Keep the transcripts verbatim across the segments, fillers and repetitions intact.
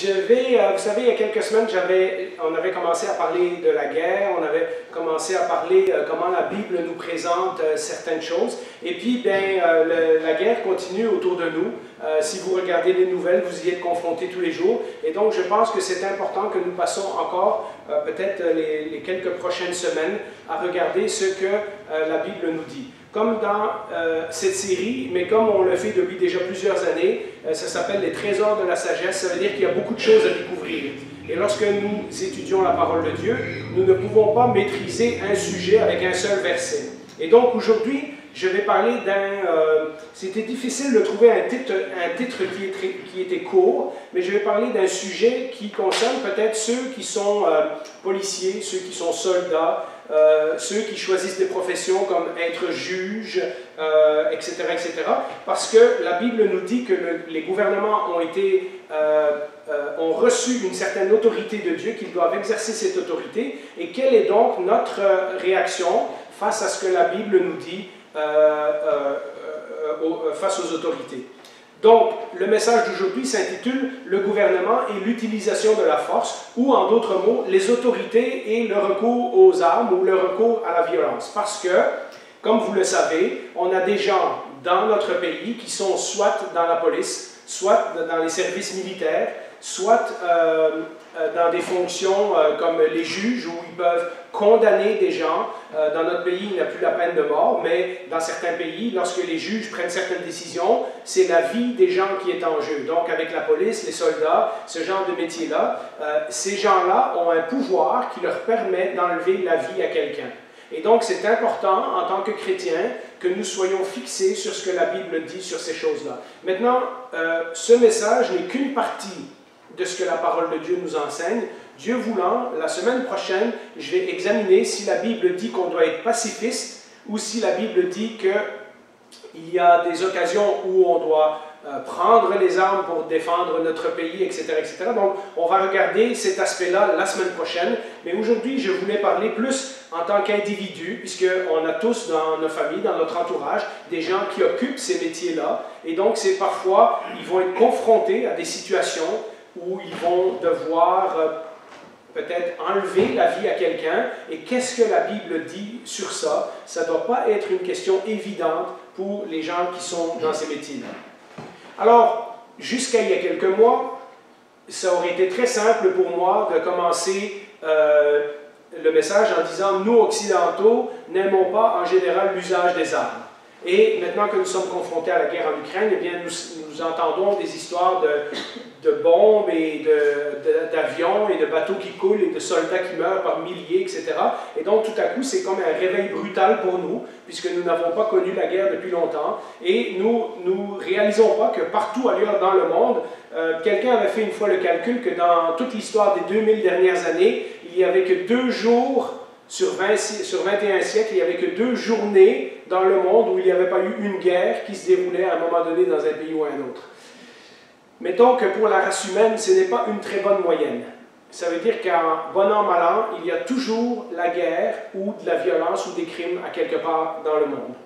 je vais, euh, vous savez, il y a quelques semaines, j'avais, on avait commencé à parler de la guerre, on avait commencé à parler euh, comment la Bible nous présente euh, certaines choses. Et puis, ben, euh, le, la guerre continue autour de nous. Euh, si vous regardez les nouvelles, vous y êtes confrontés tous les jours. Et donc, je pense que c'est important que nous passons encore euh, peut-être les, les quelques prochaines semaines à regarder ce que euh, la Bible nous dit. Comme dans euh, cette série, mais comme on le fait depuis déjà plusieurs années, euh, ça s'appelle les trésors de la sagesse, ça veut dire qu'il y a beaucoup de choses à découvrir. Et lorsque nous étudions la parole de Dieu, nous ne pouvons pas maîtriser un sujet avec un seul verset. Et donc aujourd'hui, je vais parler d'un... Euh, c'était difficile de trouver un titre, un titre qui, est très, qui était court, mais je vais parler d'un sujet qui concerne peut-être ceux qui sont euh, policiers, ceux qui sont soldats, euh, ceux qui choisissent des professions comme être juge, euh, et cetera, et cetera. Parce que la Bible nous dit que le, les gouvernements ont été... Euh, euh, ont reçu une certaine autorité de Dieu, qu'ils doivent exercer cette autorité, et quelle est donc notre euh, réaction face à ce que la Bible nous dit euh, euh, euh, aux, face aux autorités. Donc, le message d'aujourd'hui s'intitule « Le gouvernement et l'utilisation de la force » ou, en d'autres mots, les autorités et le recours aux armes ou le recours à la violence. Parce que, comme vous le savez, on a des gens dans notre pays qui sont soit dans la police, soit dans les services militaires, soit euh, dans des fonctions euh, comme les juges, où ils peuvent condamner des gens. Euh, dans notre pays, il n'y a plus la peine de mort, mais dans certains pays, lorsque les juges prennent certaines décisions, c'est la vie des gens qui est en jeu. Donc avec la police, les soldats, ce genre de métier-là, euh, ces gens-là ont un pouvoir qui leur permet d'enlever la vie à quelqu'un. Et donc c'est important, en tant que chrétiens, que nous soyons fixés sur ce que la Bible dit sur ces choses-là. Maintenant, euh, ce message n'est qu'une partie de ce que la parole de Dieu nous enseigne. Dieu voulant, la semaine prochaine, je vais examiner si la Bible dit qu'on doit être pacifiste ou si la Bible dit qu'il y a des occasions où on doit euh, prendre les armes pour défendre notre pays, et cetera, et cetera. Donc, on va regarder cet aspect-là la semaine prochaine. Mais aujourd'hui, je voulais parler plus en tant qu'individu, puisqu'on a tous dans nos familles, dans notre entourage, des gens qui occupent ces métiers-là. Et donc, c'est parfois, ils vont être confrontés à des situations où ils vont devoir euh, peut-être enlever la vie à quelqu'un. Et qu'est-ce que la Bible dit sur ça? Ça ne doit pas être une question évidente pour les gens qui sont dans ces métiers-là. Alors, jusqu'à il y a quelques mois, ça aurait été très simple pour moi de commencer euh, le message en disant « Nous, Occidentaux, n'aimons pas en général l'usage des armes ». Et maintenant que nous sommes confrontés à la guerre en Ukraine, eh bien, nous, nous entendons des histoires de, de bombes et d'avions et de bateaux qui coulent et de soldats qui meurent par milliers, et cetera. Et donc, tout à coup, c'est comme un réveil brutal pour nous, puisque nous n'avons pas connu la guerre depuis longtemps. Et nous ne réalisons pas que partout ailleurs dans le monde, euh, quelqu'un avait fait une fois le calcul que dans toute l'histoire des deux mille dernières années, il n'y avait que deux jours sur, vingt, sur vingt et un siècles, il n'y avait que deux journées dans le monde où il n'y avait pas eu une guerre qui se déroulait à un moment donné dans un pays ou un autre. Mettons que pour la race humaine, ce n'est pas une très bonne moyenne. Ça veut dire qu'en bon an, mal an, il y a toujours la guerre ou de la violence ou des crimes à quelque part dans le monde.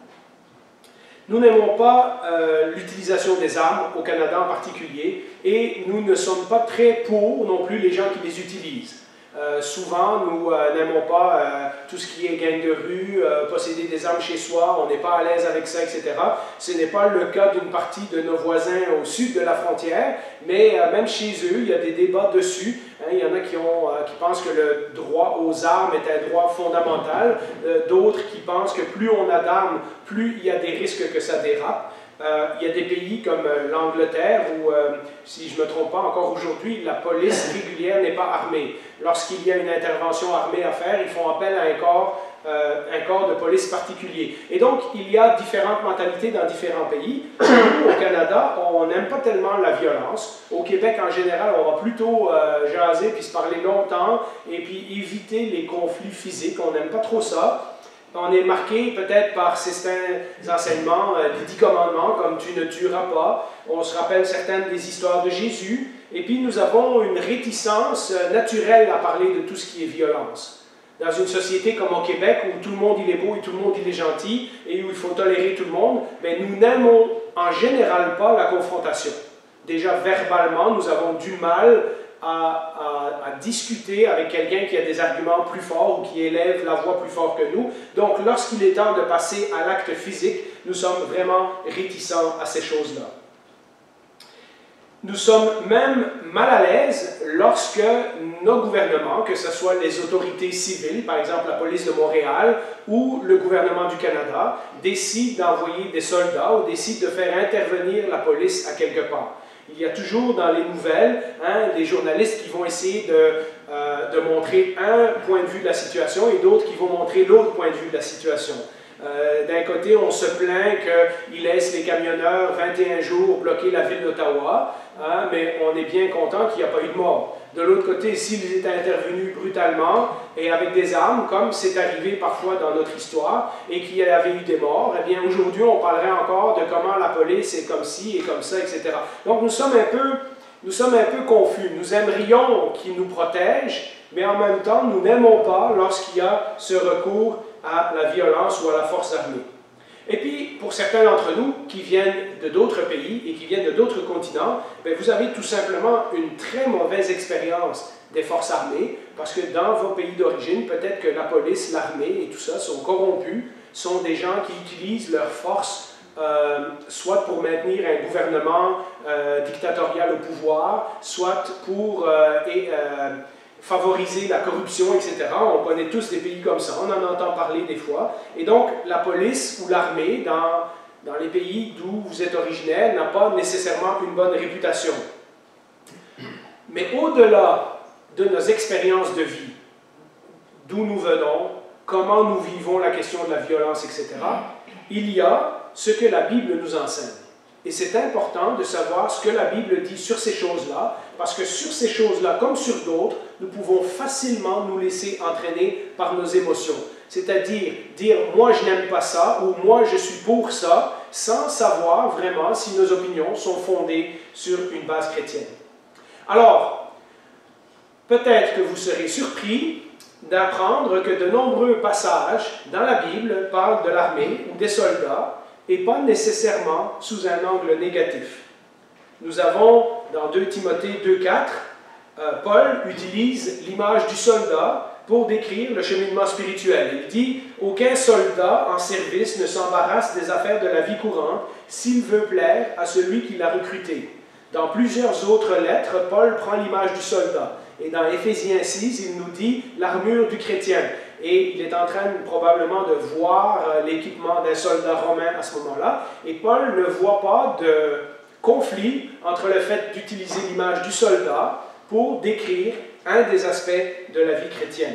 Nous n'aimons pas euh, l'utilisation des armes, au Canada en particulier, et nous ne sommes pas très pour non plus les gens qui les utilisent. Euh, souvent, nous euh, n'aimons pas euh, tout ce qui est gang de rue, euh, posséder des armes chez soi, on n'est pas à l'aise avec ça, et cetera. Ce n'est pas le cas d'une partie de nos voisins au sud de la frontière, mais euh, même chez eux, il y a des débats dessus. Hein, il y en a qui, ont, euh, qui pensent que le droit aux armes est un droit fondamental, euh, d'autres qui pensent que plus on a d'armes, plus il y a des risques que ça dérape. Euh, il y a des pays comme euh, l'Angleterre où, euh, si je ne me trompe pas, encore aujourd'hui, la police régulière n'est pas armée. Lorsqu'il y a une intervention armée à faire, ils font appel à un corps, euh, un corps de police particulier. Et donc, il y a différentes mentalités dans différents pays. Nous, au Canada, on n'aime pas tellement la violence. Au Québec, en général, on va plutôt euh, jaser puis se parler longtemps et puis éviter les conflits physiques. On n'aime pas trop ça. On est marqué peut-être par certains enseignements euh, des dix commandements, comme « tu ne tueras pas ». On se rappelle certaines des histoires de Jésus. Et puis nous avons une réticence euh, naturelle à parler de tout ce qui est violence. Dans une société comme au Québec, où tout le monde il est beau et tout le monde il est gentil, et où il faut tolérer tout le monde, ben, nous n'aimons en général pas la confrontation. Déjà verbalement, nous avons du mal à, à, à discuter avec quelqu'un qui a des arguments plus forts ou qui élève la voix plus fort que nous. Donc, lorsqu'il est temps de passer à l'acte physique, nous sommes vraiment réticents à ces choses-là. Nous sommes même mal à l'aise lorsque nos gouvernements, que ce soit les autorités civiles, par exemple la police de Montréal ou le gouvernement du Canada, décident d'envoyer des soldats ou décident de faire intervenir la police à quelque part. Il y a toujours dans les nouvelles hein, des journalistes qui vont essayer de, euh, de montrer un point de vue de la situation et d'autres qui vont montrer l'autre point de vue de la situation. Euh, D'un côté, on se plaint qu'ils laissent les camionneurs vingt et un jours bloquer la ville d'Ottawa, hein, mais on est bien content qu'il n'y a pas eu de mort. De l'autre côté, s'ils étaient intervenus brutalement et avec des armes, comme c'est arrivé parfois dans notre histoire, et qu'il y avait eu des morts, eh bien aujourd'hui, on parlerait encore de comment la police est comme ci et comme ça, et cetera. Donc nous sommes un peu, nous sommes un peu confus. Nous aimerions qu'ils nous protègent, mais en même temps, nous n'aimons pas lorsqu'il y a ce recours à la violence ou à la force armée. Et puis, pour certains d'entre nous qui viennent de d'autres pays et qui viennent de d'autres continents, bien, vous avez tout simplement une très mauvaise expérience des forces armées, parce que dans vos pays d'origine, peut-être que la police, l'armée et tout ça sont corrompus, sont des gens qui utilisent leur force euh, soit pour maintenir un gouvernement euh, dictatorial au pouvoir, soit pour euh, et, euh, favoriser la corruption, et cetera. On connaît tous des pays comme ça, on en entend parler des fois. Et donc, la police ou l'armée, dans, dans les pays d'où vous êtes originaire, n'a pas nécessairement une bonne réputation. Mais au-delà de nos expériences de vie, d'où nous venons, comment nous vivons la question de la violence, et cetera, il y a ce que la Bible nous enseigne. Et c'est important de savoir ce que la Bible dit sur ces choses-là, parce que sur ces choses-là, comme sur d'autres, nous pouvons facilement nous laisser entraîner par nos émotions. C'est-à-dire dire « moi je n'aime pas ça » ou « moi je suis pour ça », sans savoir vraiment si nos opinions sont fondées sur une base chrétienne. Alors, peut-être que vous serez surpris d'apprendre que de nombreux passages dans la Bible parlent de l'armée ou des soldats, et pas nécessairement sous un angle négatif. Nous avons, dans deux Timothée deux quatre, euh, Paul utilise l'image du soldat pour décrire le cheminement spirituel. Il dit « Aucun soldat en service ne s'embarrasse des affaires de la vie courante s'il veut plaire à celui qui l'a recruté. » Dans plusieurs autres lettres, Paul prend l'image du soldat. Et dans Éphésiens six, il nous dit « l'armure du chrétien ». Et il est en train probablement de voir l'équipement d'un soldat romain à ce moment-là. Et Paul ne voit pas de conflit entre le fait d'utiliser l'image du soldat pour décrire un des aspects de la vie chrétienne.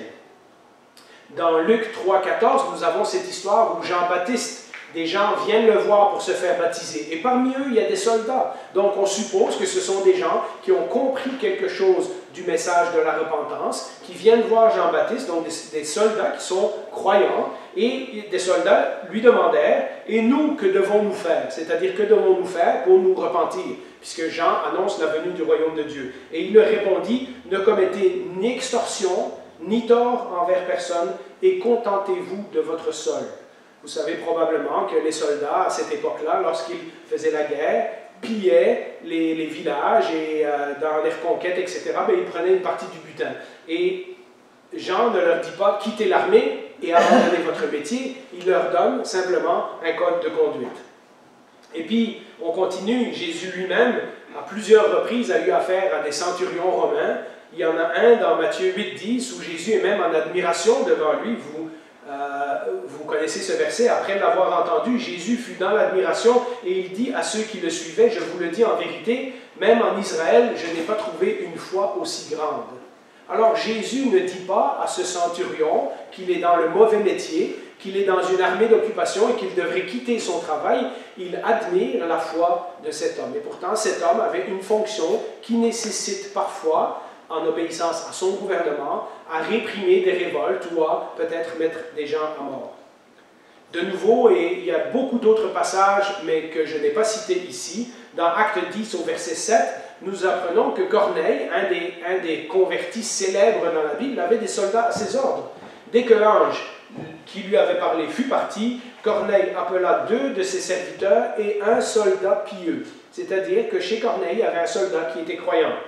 Dans Luc trois quatorze, nous avons cette histoire où Jean-Baptiste, des gens viennent le voir pour se faire baptiser. Et parmi eux, il y a des soldats. Donc on suppose que ce sont des gens qui ont compris quelque chose du message de la repentance, qui viennent voir Jean-Baptiste, donc des, des soldats qui sont croyants, et des soldats lui demandèrent « Et nous, que devons-nous faire ?» C'est-à-dire, que devons-nous faire pour nous repentir? Puisque Jean annonce la venue du royaume de Dieu. Et il leur répondit « Ne commettez ni extorsion, ni tort envers personne, et contentez-vous de votre solde. » Vous savez probablement que les soldats, à cette époque-là, lorsqu'ils faisaient la guerre, pillaient les, les villages et euh, dans les reconquêtes, et cetera, bien, ils prenaient une partie du butin. Et Jean ne leur dit pas « quittez l'armée et abandonnez votre métier », il leur donne simplement un code de conduite. Et puis, on continue, Jésus lui-même, à plusieurs reprises, a eu affaire à des centurions romains. Il y en a un dans Matthieu huit dix, où Jésus est même en admiration devant lui. Vous Euh, vous connaissez ce verset, après l'avoir entendu, Jésus fut dans l'admiration et il dit à ceux qui le suivaient, je vous le dis en vérité, même en Israël, je n'ai pas trouvé une foi aussi grande. Alors Jésus ne dit pas à ce centurion qu'il est dans le mauvais métier, qu'il est dans une armée d'occupation et qu'il devrait quitter son travail, il admire la foi de cet homme. Et pourtant, cet homme avait une fonction qui nécessite parfois, en obéissance à son gouvernement, à réprimer des révoltes ou à peut-être mettre des gens à mort. De nouveau, et il y a beaucoup d'autres passages, mais que je n'ai pas cités ici, dans Acte dix au verset sept, nous apprenons que Corneille, un des, un des convertis célèbres dans la Bible, avait des soldats à ses ordres. Dès que l'ange qui lui avait parlé fut parti, Corneille appela deux de ses serviteurs et un soldat pieux. C'est-à-dire que chez Corneille, il y avait un soldat qui était croyant.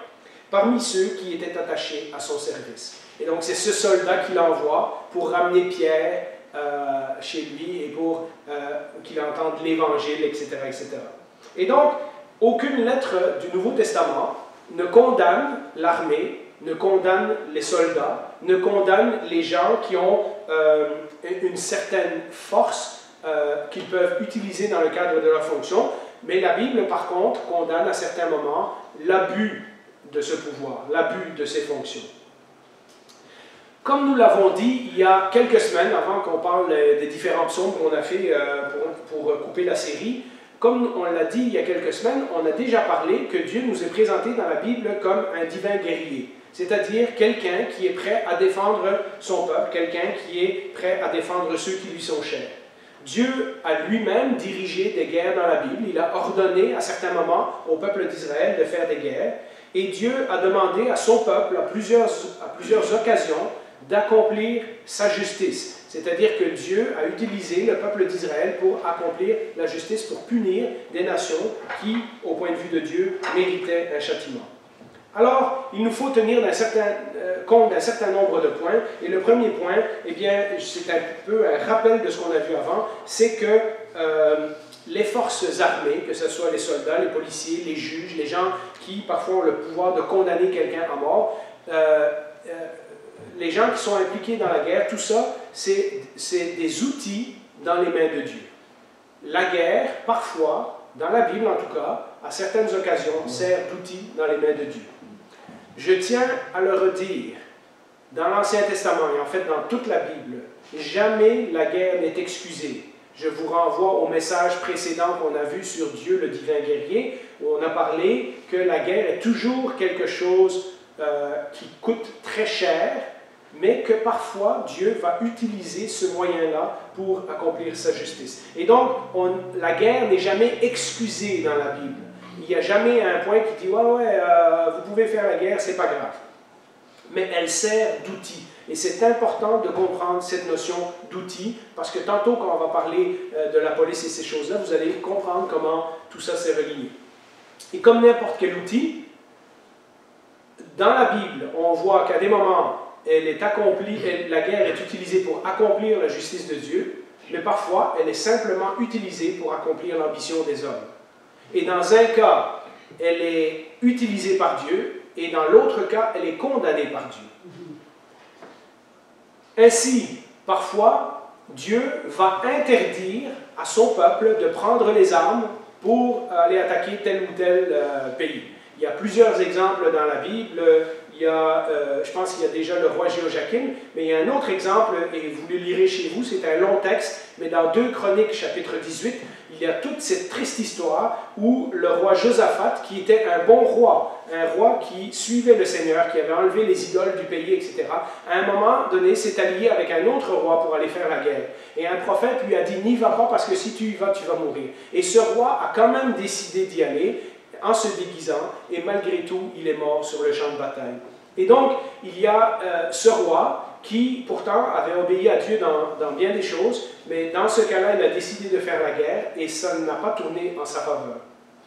parmi ceux qui étaient attachés à son service. Et donc c'est ce soldat qu'il envoie pour ramener Pierre euh, chez lui et pour euh, qu'il entende l'Évangile, et cetera, et cetera. Et donc, aucune lettre du Nouveau Testament ne condamne l'armée, ne condamne les soldats, ne condamne les gens qui ont euh, une certaine force euh, qu'ils peuvent utiliser dans le cadre de leur fonction. Mais la Bible, par contre, condamne à certains moments l'abus de ce pouvoir, l'abus de ces fonctions. Comme nous l'avons dit il y a quelques semaines, avant qu'on parle des différents psaumes qu'on a fait euh, pour, pour couper la série, comme on l'a dit il y a quelques semaines, on a déjà parlé que Dieu nous est présenté dans la Bible comme un divin guerrier, c'est-à-dire quelqu'un qui est prêt à défendre son peuple, quelqu'un qui est prêt à défendre ceux qui lui sont chers. Dieu a lui-même dirigé des guerres dans la Bible, il a ordonné à certains moments au peuple d'Israël de faire des guerres, et Dieu a demandé à son peuple à plusieurs, à plusieurs occasions d'accomplir sa justice. C'est-à-dire que Dieu a utilisé le peuple d'Israël pour accomplir la justice, pour punir des nations qui, au point de vue de Dieu, méritaient un châtiment. Alors, il nous faut tenir d'un certain, euh, compte d'un certain nombre de points. Et le premier point, eh bien, c'est un peu un rappel de ce qu'on a vu avant, c'est que euh, les forces armées, que ce soit les soldats, les policiers, les juges, les gens qui parfois ont le pouvoir de condamner quelqu'un à mort, euh, euh, les gens qui sont impliqués dans la guerre, tout ça, c'est des outils dans les mains de Dieu. La guerre, parfois, dans la Bible en tout cas, à certaines occasions, sert d'outil dans les mains de Dieu. Je tiens à le redire, dans l'Ancien Testament et en fait dans toute la Bible, jamais la guerre n'est excusée. Je vous renvoie au message précédent qu'on a vu sur Dieu, le divin guerrier, où on a parlé que la guerre est toujours quelque chose euh, qui coûte très cher, mais que parfois Dieu va utiliser ce moyen-là pour accomplir sa justice. Et donc, on, la guerre n'est jamais excusée dans la Bible. Il n'y a jamais un point qui dit « Ouais, ouais, euh, vous pouvez faire la guerre, c'est pas grave ». Mais elle sert d'outil. Et c'est important de comprendre cette notion d'outil, parce que tantôt, quand on va parler euh, de la police et ces choses-là, vous allez comprendre comment tout ça s'est relié. Et comme n'importe quel outil, dans la Bible, on voit qu'à des moments, elle est accomplie, elle, la guerre est utilisée pour accomplir la justice de Dieu, mais parfois, elle est simplement utilisée pour accomplir l'ambition des hommes. Et dans un cas, elle est utilisée par Dieu, et dans l'autre cas, elle est condamnée par Dieu. Ainsi, parfois, Dieu va interdire à son peuple de prendre les armes pour aller attaquer tel ou tel euh, pays. Il y a plusieurs exemples dans la Bible. Il y a, euh, je pense qu'il y a déjà le roi Jéhoiakim, mais il y a un autre exemple, et vous le lirez chez vous, c'est un long texte, mais dans deux Chroniques, chapitre dix-huit, il y a toute cette triste histoire où le roi Josaphat, qui était un bon roi, un roi qui suivait le Seigneur, qui avait enlevé les idoles du pays, et cetera, à un moment donné, s'est allié avec un autre roi pour aller faire la guerre. Et un prophète lui a dit « N'y va pas parce que si tu y vas, tu vas mourir. » Et ce roi a quand même décidé d'y aller, en se déguisant, et malgré tout, il est mort sur le champ de bataille. Et donc, il y a euh, ce roi qui, pourtant, avait obéi à Dieu dans, dans bien des choses, mais dans ce cas-là, il a décidé de faire la guerre, et ça n'a pas tourné en sa faveur.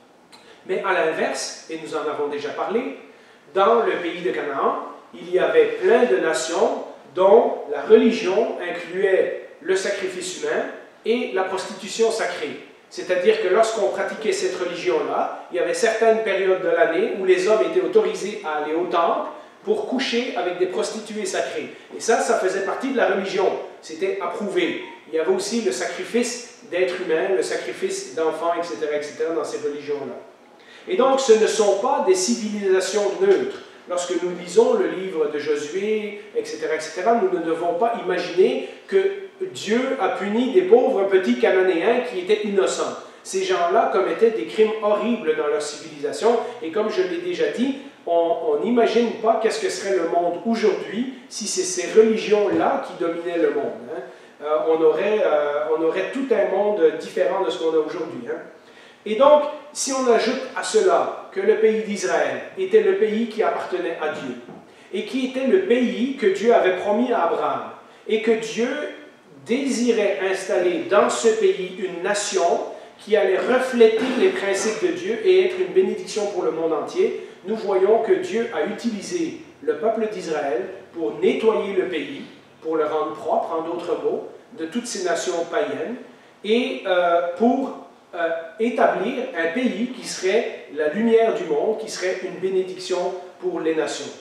Mais à l'inverse, et nous en avons déjà parlé, dans le pays de Canaan, il y avait plein de nations dont la religion incluait le sacrifice humain et la prostitution sacrée. C'est-à-dire que lorsqu'on pratiquait cette religion-là, il y avait certaines périodes de l'année où les hommes étaient autorisés à aller au temple pour coucher avec des prostituées sacrées. Et ça, ça faisait partie de la religion. C'était approuvé. Il y avait aussi le sacrifice d'êtres humains, le sacrifice d'enfants, et cetera, et cetera dans ces religions-là. Et donc, ce ne sont pas des civilisations neutres. Lorsque nous lisons le livre de Josué, et cetera, et cetera, nous ne devons pas imaginer que Dieu a puni des pauvres petits Cananéens qui étaient innocents. Ces gens-là commettaient des crimes horribles dans leur civilisation, et comme je l'ai déjà dit, on n'imagine pas qu'est-ce que serait le monde aujourd'hui si c'est ces religions-là qui dominaient le monde. Hein. Euh, on, aurait, euh, on aurait tout un monde différent de ce qu'on a aujourd'hui. Hein. Et donc, si on ajoute à cela que le pays d'Israël était le pays qui appartenait à Dieu, et qui était le pays que Dieu avait promis à Abraham, et que Dieu désirait installer dans ce pays une nation qui allait refléter les principes de Dieu et être une bénédiction pour le monde entier, nous voyons que Dieu a utilisé le peuple d'Israël pour nettoyer le pays, pour le rendre propre, en d'autres mots, de toutes ces nations païennes, et euh, pour euh, établir un pays qui serait la lumière du monde, qui serait une bénédiction pour les nations.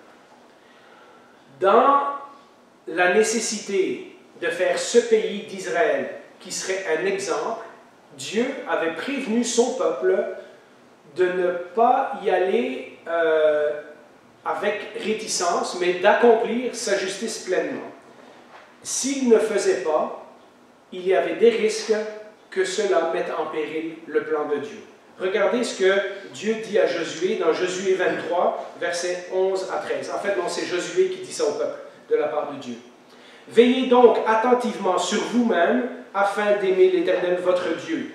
Dans la nécessité de faire ce pays d'Israël qui serait un exemple, Dieu avait prévenu son peuple de ne pas y aller euh, avec réticence, mais d'accomplir sa justice pleinement. S'il ne faisait pas, il y avait des risques que cela mette en péril le plan de Dieu. Regardez ce que Dieu dit à Josué dans Josué vingt-trois, versets onze à treize. En fait, non, c'est Josué qui dit ça au peuple, de la part de Dieu. « Veillez donc attentivement sur vous-même, afin d'aimer l'Éternel votre Dieu.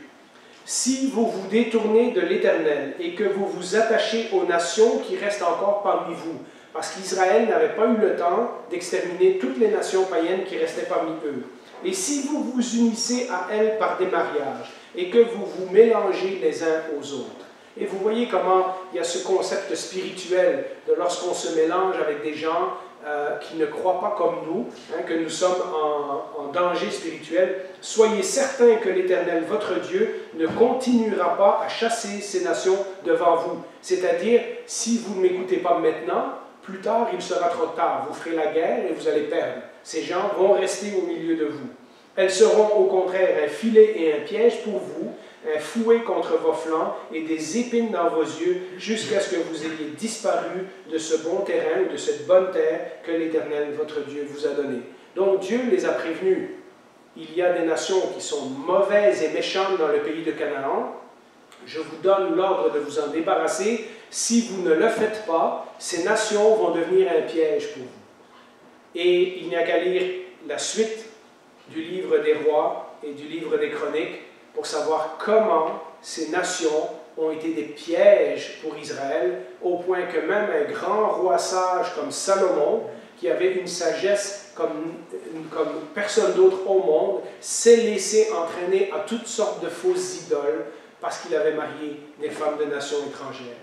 Si vous vous détournez de l'Éternel et que vous vous attachez aux nations qui restent encore parmi vous, parce qu'Israël n'avait pas eu le temps d'exterminer toutes les nations païennes qui restaient parmi eux. Et si vous vous unissez à elles par des mariages et que vous vous mélangez les uns aux autres. » Et vous voyez comment il y a ce concept spirituel de lorsqu'on se mélange avec des gens euh, qui ne croient pas comme nous, hein, que nous sommes en, en danger spirituel. Soyez certains que l'Éternel, votre Dieu, ne continuera pas à chasser ces nations devant vous. C'est-à-dire, si vous ne m'écoutez pas maintenant, plus tard, il sera trop tard. Vous ferez la guerre et vous allez perdre. Ces gens vont rester au milieu de vous. Elles seront au contraire un filet et un piège pour vous, un fouet contre vos flancs et des épines dans vos yeux, jusqu'à ce que vous ayez disparu de ce bon terrain ou de cette bonne terre que l'Éternel, votre Dieu, vous a donnée. Donc Dieu les a prévenus. Il y a des nations qui sont mauvaises et méchantes dans le pays de Canaan. Je vous donne l'ordre de vous en débarrasser. Si vous ne le faites pas, ces nations vont devenir un piège pour vous. Et il n'y a qu'à lire la suite du livre des rois et du livre des chroniques pour savoir comment ces nations ont été des pièges pour Israël, au point que même un grand roi sage comme Salomon, qui avait une sagesse comme, comme personne d'autre au monde, s'est laissé entraîner à toutes sortes de fausses idoles parce qu'il avait marié des femmes de nations étrangères.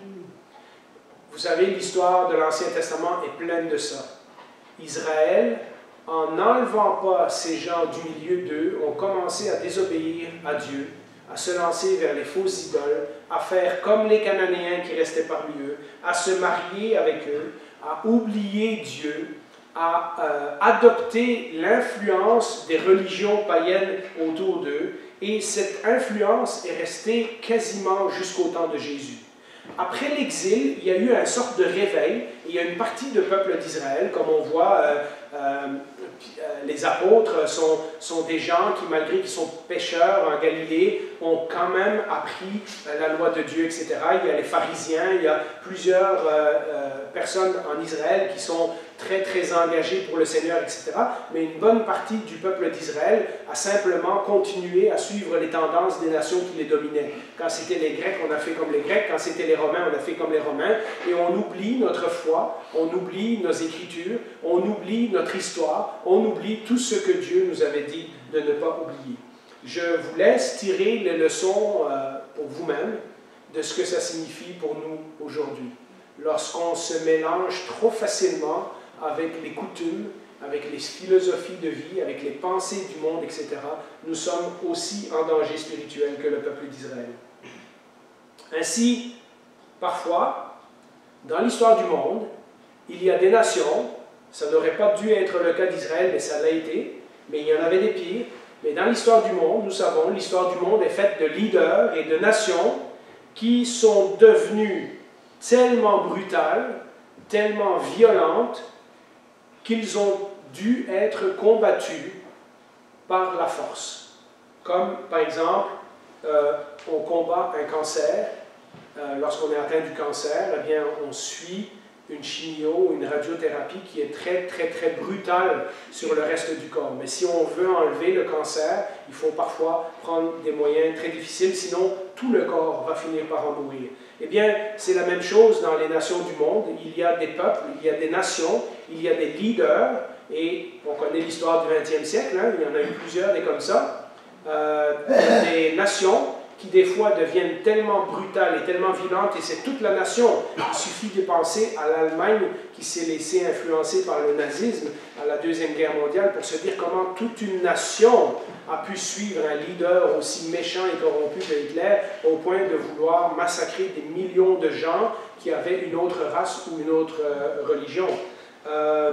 Vous savez, l'histoire de l'Ancien Testament est pleine de ça. Israël, en n'enlevant pas ces gens du milieu d'eux, ont commencé à désobéir à Dieu, à se lancer vers les fausses idoles, à faire comme les Cananéens qui restaient parmi eux, à se marier avec eux, à oublier Dieu, à euh, adopter l'influence des religions païennes autour d'eux, et cette influence est restée quasiment jusqu'au temps de Jésus. Après l'exil, il y a eu une sorte de réveil, et il y a une partie du peuple d'Israël, comme on voit, euh, euh, les apôtres sont, sont des gens qui, malgré qu'ils sont pécheurs en Galilée, ont quand même appris la loi de Dieu, et cetera. Il y a les pharisiens, il y a plusieurs euh, euh, personnes en Israël qui sont très, très engagées pour le Seigneur, et cetera. Mais une bonne partie du peuple d'Israël a simplement continué à suivre les tendances des nations qui les dominaient. Quand c'était les Grecs, on a fait comme les Grecs. Quand c'était les Romains, on a fait comme les Romains. Et on oublie notre foi, on oublie nos Écritures, on oublie notre histoire, on oublie tout ce que Dieu nous avait dit de ne pas oublier. Je vous laisse tirer les leçons euh, pour vous-même de ce que ça signifie pour nous aujourd'hui. Lorsqu'on se mélange trop facilement avec les coutumes, avec les philosophies de vie, avec les pensées du monde, et cetera, nous sommes aussi en danger spirituel que le peuple d'Israël. Ainsi, parfois, dans l'histoire du monde, il y a des nations, ça n'aurait pas dû être le cas d'Israël, mais ça l'a été, mais il y en avait des pires. Mais dans l'histoire du monde, nous savons, l'histoire du monde est faite de leaders et de nations qui sont devenues tellement brutales, tellement violentes, qu'ils ont dû être combattus par la force. Comme, par exemple, euh, on combat un cancer. Euh, Lorsqu'on est atteint du cancer, eh bien, on suit une chimio, une radiothérapie qui est très, très, très brutale sur le reste du corps. Mais si on veut enlever le cancer, il faut parfois prendre des moyens très difficiles, sinon tout le corps va finir par en mourir. Eh bien, c'est la même chose dans les nations du monde. Il y a des peuples, il y a des nations, il y a des leaders, et on connaît l'histoire du vingtième siècle, hein, il y en a eu plusieurs des comme ça, euh, des nations qui des fois deviennent tellement brutales et tellement violentes, et c'est toute la nation. Il suffit de penser à l'Allemagne qui s'est laissée influencer par le nazisme à la Deuxième Guerre mondiale pour se dire comment toute une nation a pu suivre un leader aussi méchant et corrompu que Hitler au point de vouloir massacrer des millions de gens qui avaient une autre race ou une autre euh, religion. Euh,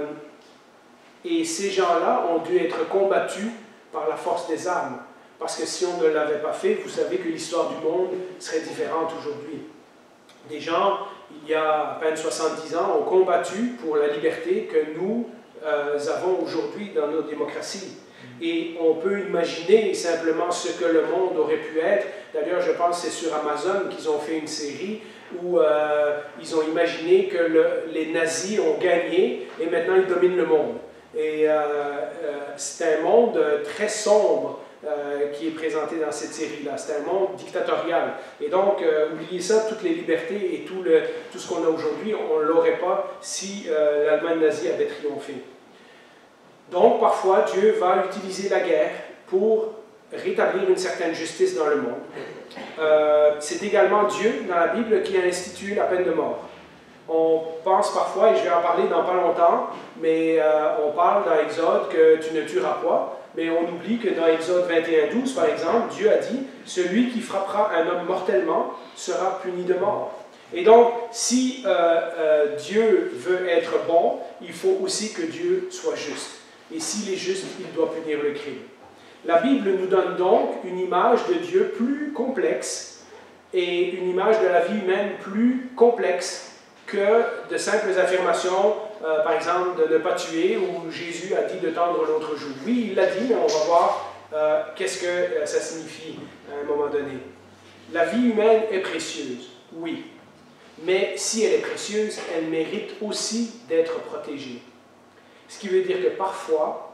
et ces gens-là ont dû être combattus par la force des armes. Parce que si on ne l'avait pas fait, vous savez que l'histoire du monde serait différente aujourd'hui. Des gens, il y a à peine soixante-dix ans, ont combattu pour la liberté que nous euh, avons aujourd'hui dans nos démocraties. Et on peut imaginer simplement ce que le monde aurait pu être. D'ailleurs, je pense que c'est sur Amazon qu'ils ont fait une série où euh, ils ont imaginé que le, les nazis ont gagné et maintenant ils dominent le monde. Et euh, euh, c'est un monde très sombre euh, qui est présenté dans cette série-là. C'est un monde dictatorial. Et donc, euh, oubliez ça, toutes les libertés et tout, le, tout ce qu'on a aujourd'hui, on ne l'aurait pas si euh, l'Allemagne nazie avait triomphé. Donc, parfois, Dieu va utiliser la guerre pour rétablir une certaine justice dans le monde. Euh, c'est également Dieu, dans la Bible, qui a institué la peine de mort. On pense parfois, et je vais en parler dans pas longtemps, mais euh, on parle dans Exode que tu ne tueras pas, mais on oublie que dans Exode vingt et un, douze, par exemple, Dieu a dit « Celui qui frappera un homme mortellement sera puni de mort ». Et donc, si euh, euh, Dieu veut être bon, il faut aussi que Dieu soit juste. Et s'il est juste, il doit punir le crime. La Bible nous donne donc une image de Dieu plus complexe et une image de la vie humaine plus complexe que de simples affirmations, euh, par exemple, de ne pas tuer, où Jésus a dit de tendre l'autre joue. Oui, il l'a dit, mais on va voir euh, qu'est-ce que euh, ça signifie à un moment donné. La vie humaine est précieuse, oui. Mais si elle est précieuse, elle mérite aussi d'être protégée. Ce qui veut dire que parfois,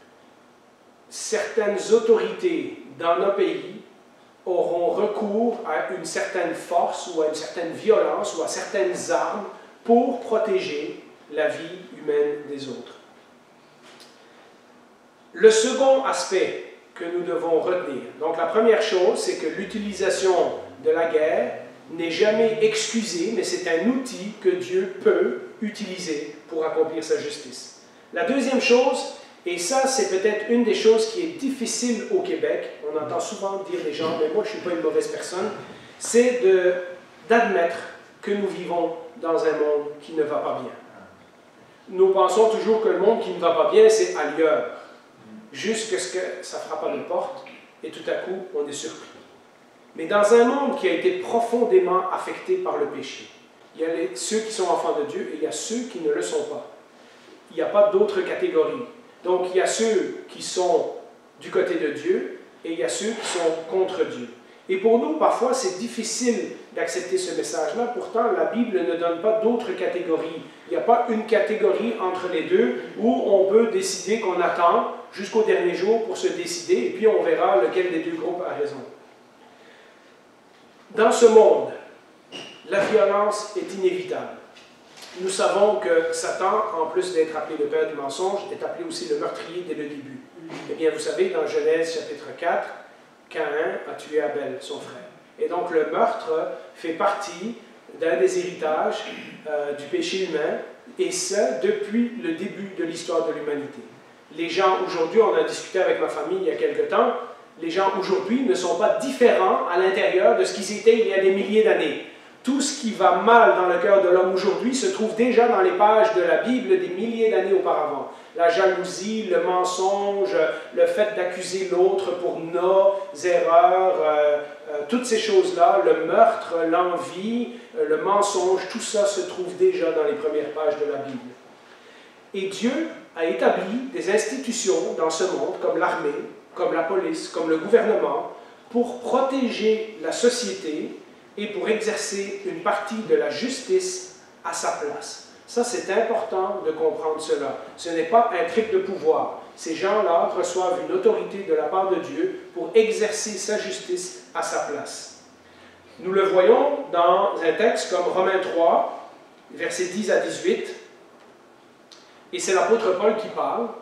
certaines autorités dans nos pays auront recours à une certaine force ou à une certaine violence ou à certaines armes pour protéger la vie humaine des autres. Le second aspect que nous devons retenir, donc la première chose, c'est que l'utilisation de la guerre n'est jamais excusée, mais c'est un outil que Dieu peut utiliser pour accomplir sa justice. La deuxième chose, et ça, c'est peut-être une des choses qui est difficile au Québec. On entend souvent dire des gens, mais moi, je ne suis pas une mauvaise personne. C'est d'admettre que nous vivons dans un monde qui ne va pas bien. Nous pensons toujours que le monde qui ne va pas bien, c'est ailleurs. Jusqu'à ce que ça frappe à nos portes, et tout à coup, on est surpris. Mais dans un monde qui a été profondément affecté par le péché, il y a les, ceux qui sont enfants de Dieu et il y a ceux qui ne le sont pas. Il n'y a pas d'autres catégories. Donc, il y a ceux qui sont du côté de Dieu et il y a ceux qui sont contre Dieu. Et pour nous, parfois, c'est difficile d'accepter ce message-là. Pourtant, la Bible ne donne pas d'autres catégories. Il n'y a pas une catégorie entre les deux où on peut décider qu'on attend jusqu'au dernier jour pour se décider et puis on verra lequel des deux groupes a raison. Dans ce monde, la violence est inévitable. Nous savons que Satan, en plus d'être appelé le père du mensonge, est appelé aussi le meurtrier dès le début. Eh bien, vous savez, dans Genèse chapitre quatre, Caïn a tué Abel, son frère. Et donc, le meurtre fait partie d'un des héritages euh, du péché humain, et ça depuis le début de l'histoire de l'humanité. Les gens aujourd'hui, on a discuté avec ma famille il y a quelque temps, les gens aujourd'hui ne sont pas différents à l'intérieur de ce qu'ils étaient il y a des milliers d'années. Tout ce qui va mal dans le cœur de l'homme aujourd'hui se trouve déjà dans les pages de la Bible des milliers d'années auparavant. La jalousie, le mensonge, le fait d'accuser l'autre pour nos erreurs, euh, euh, toutes ces choses-là, le meurtre, l'envie, euh, le mensonge, tout ça se trouve déjà dans les premières pages de la Bible. Et Dieu a établi des institutions dans ce monde, comme l'armée, comme la police, comme le gouvernement, pour protéger la société et pour exercer une partie de la justice à sa place. Ça, c'est important de comprendre cela. Ce n'est pas un trick de pouvoir. Ces gens-là reçoivent une autorité de la part de Dieu pour exercer sa justice à sa place. Nous le voyons dans un texte comme Romains trois, versets dix à dix-huit, et c'est l'apôtre Paul qui parle.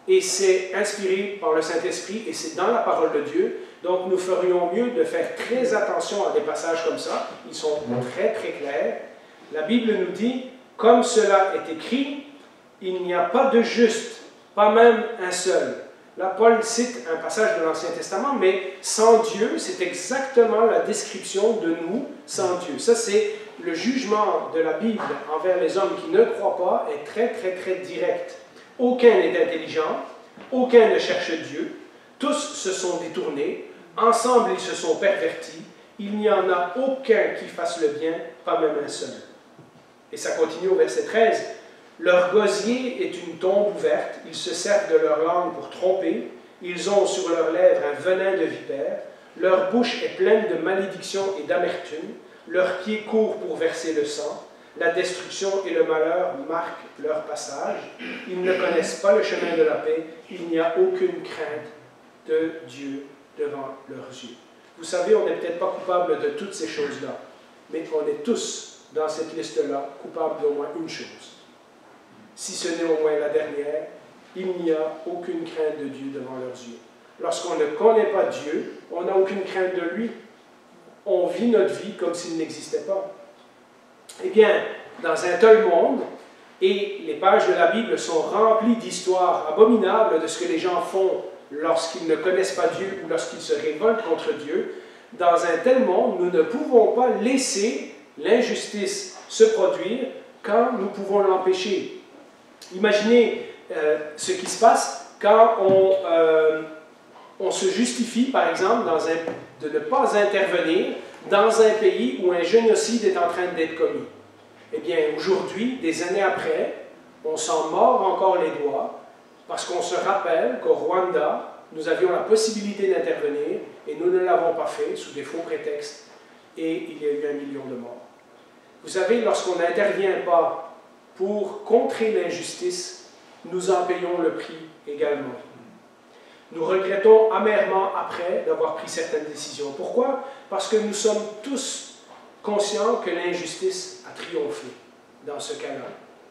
et c'est inspiré par le Saint-Esprit, et c'est dans la parole de Dieu. Donc nous ferions mieux de faire très attention à des passages comme ça. Ils sont très très clairs. La Bible nous dit, comme cela est écrit, il n'y a pas de juste, pas même un seul. Là, Paul cite un passage de l'Ancien Testament, mais sans Dieu, c'est exactement la description de nous sans Dieu. Ça, c'est le jugement de la Bible envers les hommes qui ne croient pas est très, très, très direct. Aucun n'est intelligent, aucun ne cherche Dieu, tous se sont détournés, ensemble ils se sont pervertis, il n'y en a aucun qui fasse le bien, pas même un seul. Et ça continue au verset treize. Leur gosier est une tombe ouverte, ils se servent de leur langue pour tromper, ils ont sur leurs lèvres un venin de vipère, leur bouche est pleine de malédiction et d'amertume, leurs pieds courent pour verser le sang, la destruction et le malheur marquent leur passage, ils ne connaissent pas le chemin de la paix, il n'y a aucune crainte de Dieu devant leurs yeux. Vous savez, on n'est peut-être pas coupable de toutes ces choses-là, mais on est tous, dans cette liste-là, coupables d'au moins une chose. Si ce n'est au moins la dernière, il n'y a aucune crainte de Dieu devant leurs yeux. Lorsqu'on ne connaît pas Dieu, on n'a aucune crainte de lui. On vit notre vie comme s'il n'existait pas. Eh bien, dans un tel monde, et les pages de la Bible sont remplies d'histoires abominables de ce que les gens font lorsqu'ils ne connaissent pas Dieu ou lorsqu'ils se révoltent contre Dieu, dans un tel monde, nous ne pouvons pas laisser l'injustice se produire quand nous pouvons l'empêcher. Imaginez euh, ce qui se passe quand on, euh, on se justifie, par exemple, dans un, de ne pas intervenir dans un pays où un génocide est en train d'être commis. Eh bien, aujourd'hui, des années après, on s'en mord encore les doigts parce qu'on se rappelle qu'au Rwanda, nous avions la possibilité d'intervenir et nous ne l'avons pas fait sous des faux prétextes et il y a eu un million de morts. Vous savez, lorsqu'on n'intervient pas pour contrer l'injustice, nous en payons le prix également. Nous regrettons amèrement après d'avoir pris certaines décisions. Pourquoi? Parce que nous sommes tous conscients que l'injustice a triomphé dans ce cas-là.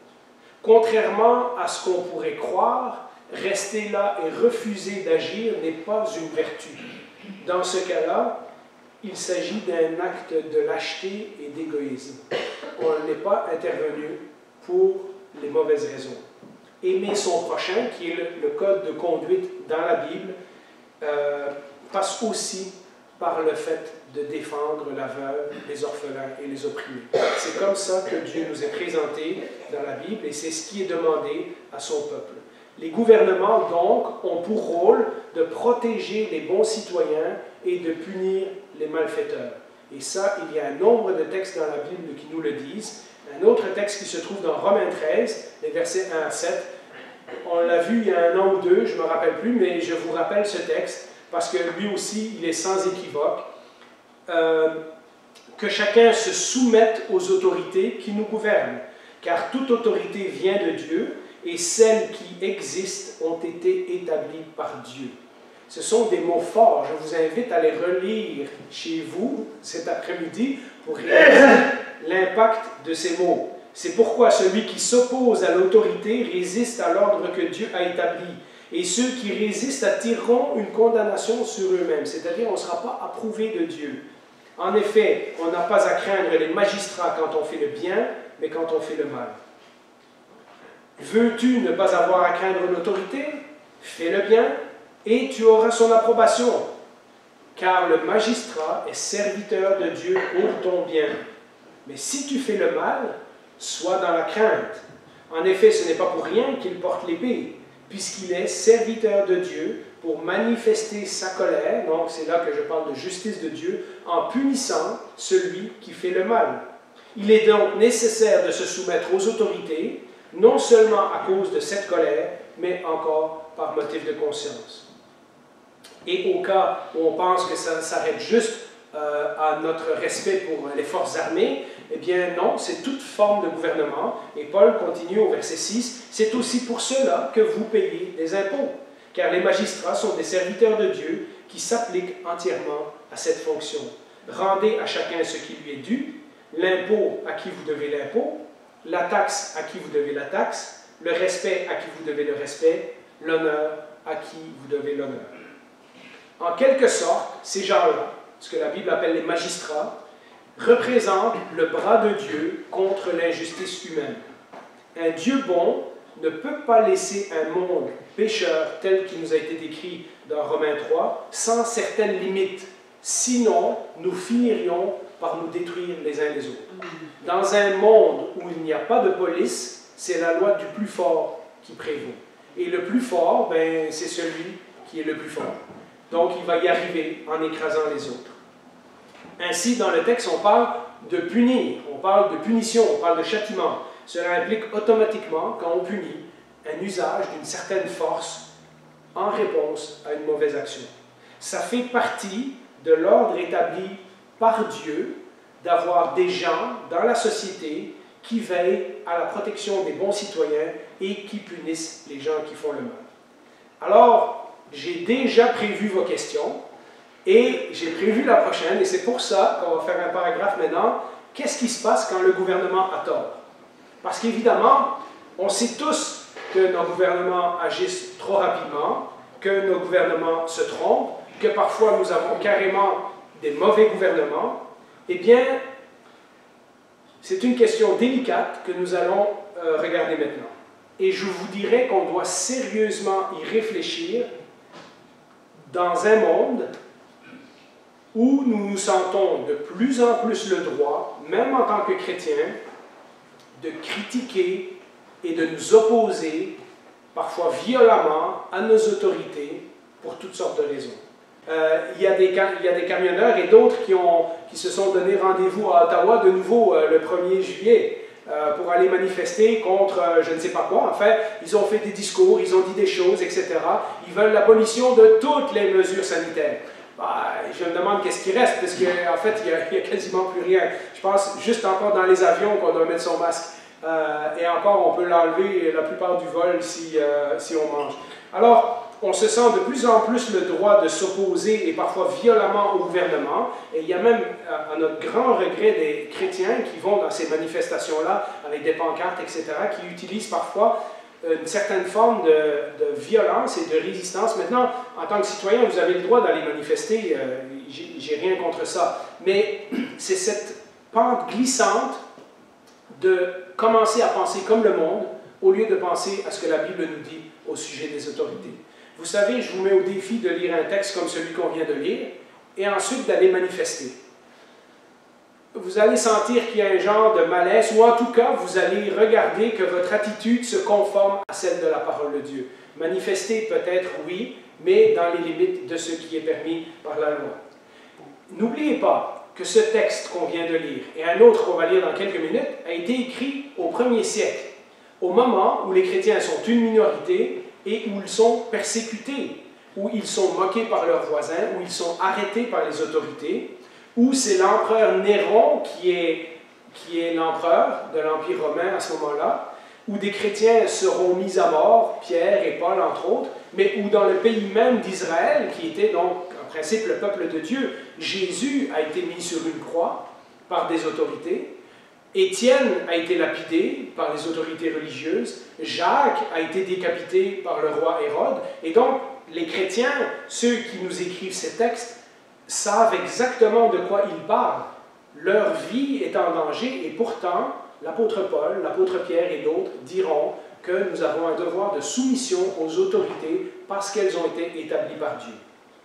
Contrairement à ce qu'on pourrait croire, rester là et refuser d'agir n'est pas une vertu. Dans ce cas-là, il s'agit d'un acte de lâcheté et d'égoïsme. On n'est pas intervenu pour les mauvaises raisons. Aimer son prochain, qui est le, le code de conduite dans la Bible, euh, passe aussi par le fait de défendre la veuve, les orphelins et les opprimés. C'est comme ça que Dieu nous est présenté dans la Bible et c'est ce qui est demandé à son peuple. Les gouvernements, donc, ont pour rôle de protéger les bons citoyens et de punir les malfaiteurs. Et ça, il y a un nombre de textes dans la Bible qui nous le disent. Un autre texte qui se trouve dans Romains treize, les versets un à sept. On l'a vu il y a un an ou deux, je ne me rappelle plus, mais je vous rappelle ce texte, parce que lui aussi, il est sans équivoque. Euh, que chacun se soumette aux autorités qui nous gouvernent, car toute autorité vient de Dieu, et celles qui existent ont été établies par Dieu. Ce sont des mots forts. Je vous invite à les relire chez vous cet après-midi pour réaliser l'impact de ces mots. C'est pourquoi celui qui s'oppose à l'autorité résiste à l'ordre que Dieu a établi. Et ceux qui résistent attireront une condamnation sur eux-mêmes. C'est-à-dire, on ne sera pas approuvé de Dieu. En effet, on n'a pas à craindre les magistrats quand on fait le bien, mais quand on fait le mal. Veux-tu ne pas avoir à craindre l'autorité? Fais le bien et tu auras son approbation. Car le magistrat est serviteur de Dieu pour ton bien. Mais si tu fais le mal, sois dans la crainte. En effet, ce n'est pas pour rien qu'il porte l'épée, puisqu'il est serviteur de Dieu pour manifester sa colère, donc c'est là que je parle de justice de Dieu, en punissant celui qui fait le mal. Il est donc nécessaire de se soumettre aux autorités, non seulement à cause de cette colère, mais encore par motif de conscience. Et au cas où on pense que ça s'arrête juste euh, à notre respect pour les forces armées, eh bien non, c'est toute forme de gouvernement. Et Paul continue au verset six, « C'est aussi pour cela que vous payez des impôts, car les magistrats sont des serviteurs de Dieu qui s'appliquent entièrement à cette fonction. Rendez à chacun ce qui lui est dû, l'impôt à qui vous devez l'impôt, la taxe à qui vous devez la taxe, le respect à qui vous devez le respect, l'honneur à qui vous devez l'honneur. En quelque sorte, ces gens-là, ce que la Bible appelle les magistrats, représentent le bras de Dieu contre l'injustice humaine. Un Dieu bon ne peut pas laisser un monde pécheur tel qu'il nous a été décrit dans Romains trois, sans certaines limites. Sinon, nous finirions par nous détruire les uns les autres. Dans un monde où il n'y a pas de police, c'est la loi du plus fort qui prévaut. Et le plus fort, ben, c'est celui qui est le plus fort. Donc, il va y arriver en écrasant les autres. Ainsi, dans le texte, on parle de punir, on parle de punition, on parle de châtiment. Cela implique automatiquement, quand on punit, un usage d'une certaine force en réponse à une mauvaise action. Ça fait partie de l'ordre établi par Dieu d'avoir des gens dans la société qui veillent à la protection des bons citoyens et qui punissent les gens qui font le mal. Alors, j'ai déjà prévu vos questions et j'ai prévu la prochaine, et c'est pour ça qu'on va faire un paragraphe maintenant. Qu'est-ce qui se passe quand le gouvernement a tort? Parce qu'évidemment, on sait tous que nos gouvernements agissent trop rapidement, que nos gouvernements se trompent, que parfois nous avons carrément des mauvais gouvernements. Eh bien, c'est une question délicate que nous allons euh, regarder maintenant. Et je vous dirais qu'on doit sérieusement y réfléchir dans un monde où nous nous sentons de plus en plus le droit, même en tant que chrétiens, de critiquer et de nous opposer, parfois violemment, à nos autorités pour toutes sortes de raisons. Euh, il, y a des, il y a des camionneurs et d'autres qui, ont, qui se sont donné rendez-vous à Ottawa de nouveau euh, le premier juillet euh, pour aller manifester contre euh, je ne sais pas quoi. En fait, ils ont fait des discours, ils ont dit des choses, et cetera. Ils veulent l'abolition de toutes les mesures sanitaires. Bah, je me demande qu'est-ce qui reste, parce qu'en fait, il n'y a, a quasiment plus rien. Je pense juste encore dans les avions qu'on doit mettre son masque. Euh, et encore, on peut l'enlever la plupart du vol si, euh, si on mange. Alors, on se sent de plus en plus le droit de s'opposer, et parfois violemment, au gouvernement. Et il y a même, à notre grand regret, des chrétiens qui vont dans ces manifestations-là avec des pancartes, et cetera, qui utilisent parfois une certaine forme de, de violence et de résistance. Maintenant, en tant que citoyen, vous avez le droit d'aller manifester, euh, j'ai rien contre ça. Mais c'est cette pente glissante de commencer à penser comme le monde, au lieu de penser à ce que la Bible nous dit au sujet des autorités. Vous savez, je vous mets au défi de lire un texte comme celui qu'on vient de lire, et ensuite d'aller manifester. Vous allez sentir qu'il y a un genre de malaise, ou en tout cas, vous allez regarder que votre attitude se conforme à celle de la parole de Dieu. Manifester peut-être, oui, mais dans les limites de ce qui est permis par la loi. N'oubliez pas que ce texte qu'on vient de lire, et un autre qu'on va lire dans quelques minutes, a été écrit au premier siècle, au moment où les chrétiens sont une minorité et où ils sont persécutés, où ils sont moqués par leurs voisins, où ils sont arrêtés par les autorités, où c'est l'empereur Néron qui est, qui est l'empereur de l'Empire romain à ce moment-là, où des chrétiens seront mis à mort, Pierre et Paul entre autres, mais où dans le pays même d'Israël, qui était donc en principe le peuple de Dieu, Jésus a été mis sur une croix par des autorités, Étienne a été lapidé par les autorités religieuses, Jacques a été décapité par le roi Hérode, et donc les chrétiens, ceux qui nous écrivent ces textes, savent exactement de quoi ils parlent. Leur vie est en danger, et pourtant, l'apôtre Paul, l'apôtre Pierre et d'autres diront que nous avons un devoir de soumission aux autorités parce qu'elles ont été établies par Dieu.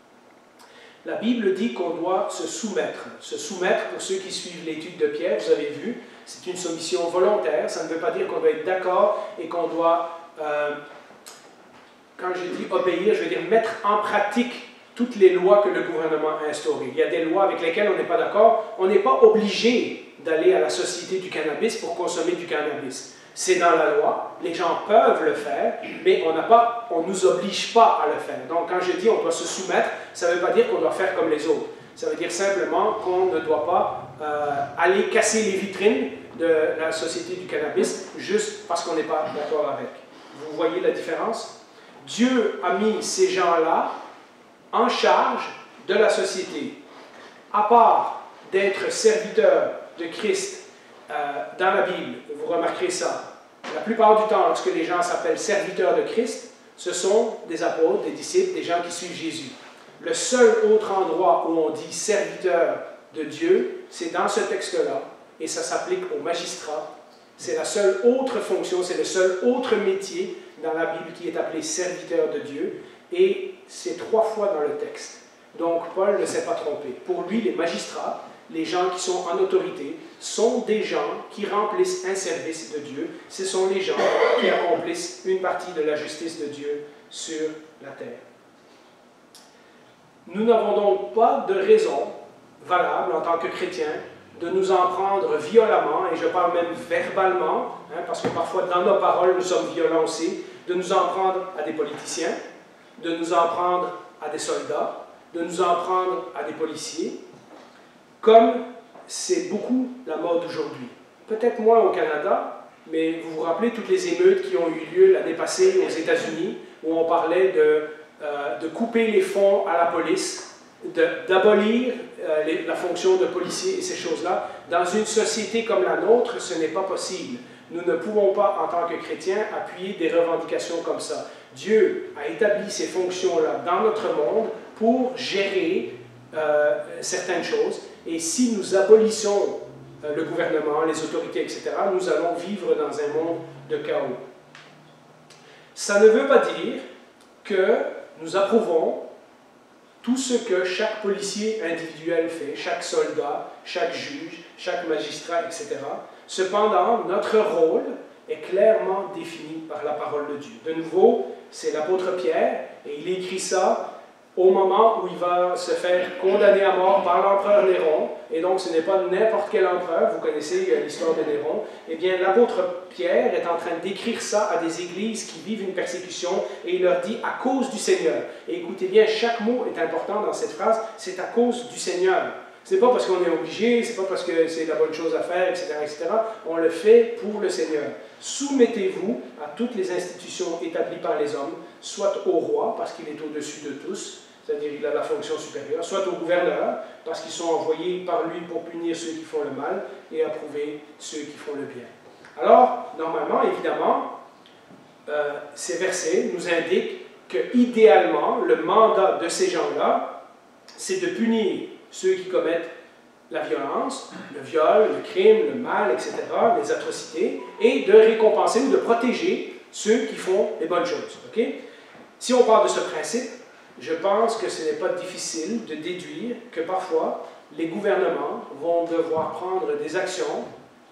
La Bible dit qu'on doit se soumettre. Se soumettre, pour ceux qui suivent l'étude de Pierre, vous avez vu, c'est une soumission volontaire. Ça ne veut pas dire qu'on doit être d'accord et qu'on doit, euh, quand je dis obéir, je veux dire mettre en pratique toutes les lois que le gouvernement a instaurées. Il y a des lois avec lesquelles on n'est pas d'accord. On n'est pas obligé d'aller à la Société du cannabis pour consommer du cannabis. C'est dans la loi, les gens peuvent le faire, mais on ne nous oblige pas à le faire. Donc quand je dis on doit se soumettre, ça ne veut pas dire qu'on doit faire comme les autres. Ça veut dire simplement qu'on ne doit pas euh, aller casser les vitrines de la Société du cannabis juste parce qu'on n'est pas d'accord avec. Vous voyez la différence? Dieu a mis ces gens-là en charge de la société. À part d'être serviteurs de Christ euh, dans la Bible, vous remarquerez ça, la plupart du temps, lorsque les gens s'appellent serviteurs de Christ, ce sont des apôtres, des disciples, des gens qui suivent Jésus. Le seul autre endroit où on dit serviteur de Dieu, c'est dans ce texte-là, et ça s'applique aux magistrats. C'est la seule autre fonction, c'est le seul autre métier dans la Bible qui est appelé serviteur de Dieu, et c'est trois fois dans le texte. Donc Paul ne s'est pas trompé. Pour lui, les magistrats, les gens qui sont en autorité, sont des gens qui remplissent un service de Dieu. Ce sont les gens qui accomplissent une partie de la justice de Dieu sur la terre. Nous n'avons donc pas de raison valable en tant que chrétiens de nous en prendre violemment, et je parle même verbalement, hein, parce que parfois dans nos paroles nous sommes violents aussi, de nous en prendre à des politiciens, de nous en prendre à des soldats, de nous en prendre à des policiers, comme c'est beaucoup la mode aujourd'hui. Peut-être moins au Canada, mais vous vous rappelez toutes les émeutes qui ont eu lieu l'année passée aux États-Unis, où on parlait de, euh, de couper les fonds à la police, d'abolir euh, la fonction de policier et ces choses-là. Dans une société comme la nôtre, ce n'est pas possible. Nous ne pouvons pas, en tant que chrétiens, appuyer des revendications comme ça. Dieu a établi ces fonctions-là dans notre monde pour gérer euh, certaines choses. Et si nous abolissons euh, le gouvernement, les autorités, et cetera, nous allons vivre dans un monde de chaos. Ça ne veut pas dire que nous approuvons tout ce que chaque policier individuel fait, chaque soldat, chaque juge, chaque magistrat, et cetera. Cependant, notre rôle est clairement défini par la parole de Dieu. De nouveau, c'est l'apôtre Pierre, et il écrit ça au moment où il va se faire condamner à mort par l'empereur Néron, et donc ce n'est pas n'importe quel empereur, vous connaissez l'histoire de Néron. Eh bien, l'apôtre Pierre est en train d'écrire ça à des églises qui vivent une persécution, et il leur dit « à cause du Seigneur ». Et écoutez bien, chaque mot est important dans cette phrase, c'est à cause du Seigneur. Ce n'est pas parce qu'on est obligé, ce n'est pas parce que c'est la bonne chose à faire, et cetera, et cetera. On le fait pour le Seigneur. Soumettez-vous à toutes les institutions établies par les hommes, soit au roi, parce qu'il est au-dessus de tous, c'est-à-dire il a la fonction supérieure, soit au gouverneur, parce qu'ils sont envoyés par lui pour punir ceux qui font le mal et approuver ceux qui font le bien. Alors, normalement, évidemment, euh, ces versets nous indiquent que, idéalement, le mandat de ces gens-là, c'est de punir ceux qui commettent la violence, le viol, le crime, le mal, et cetera, les atrocités, et de récompenser ou de protéger ceux qui font les bonnes choses. Okay? Si on part de ce principe, je pense que ce n'est pas difficile de déduire que parfois, les gouvernements vont devoir prendre des actions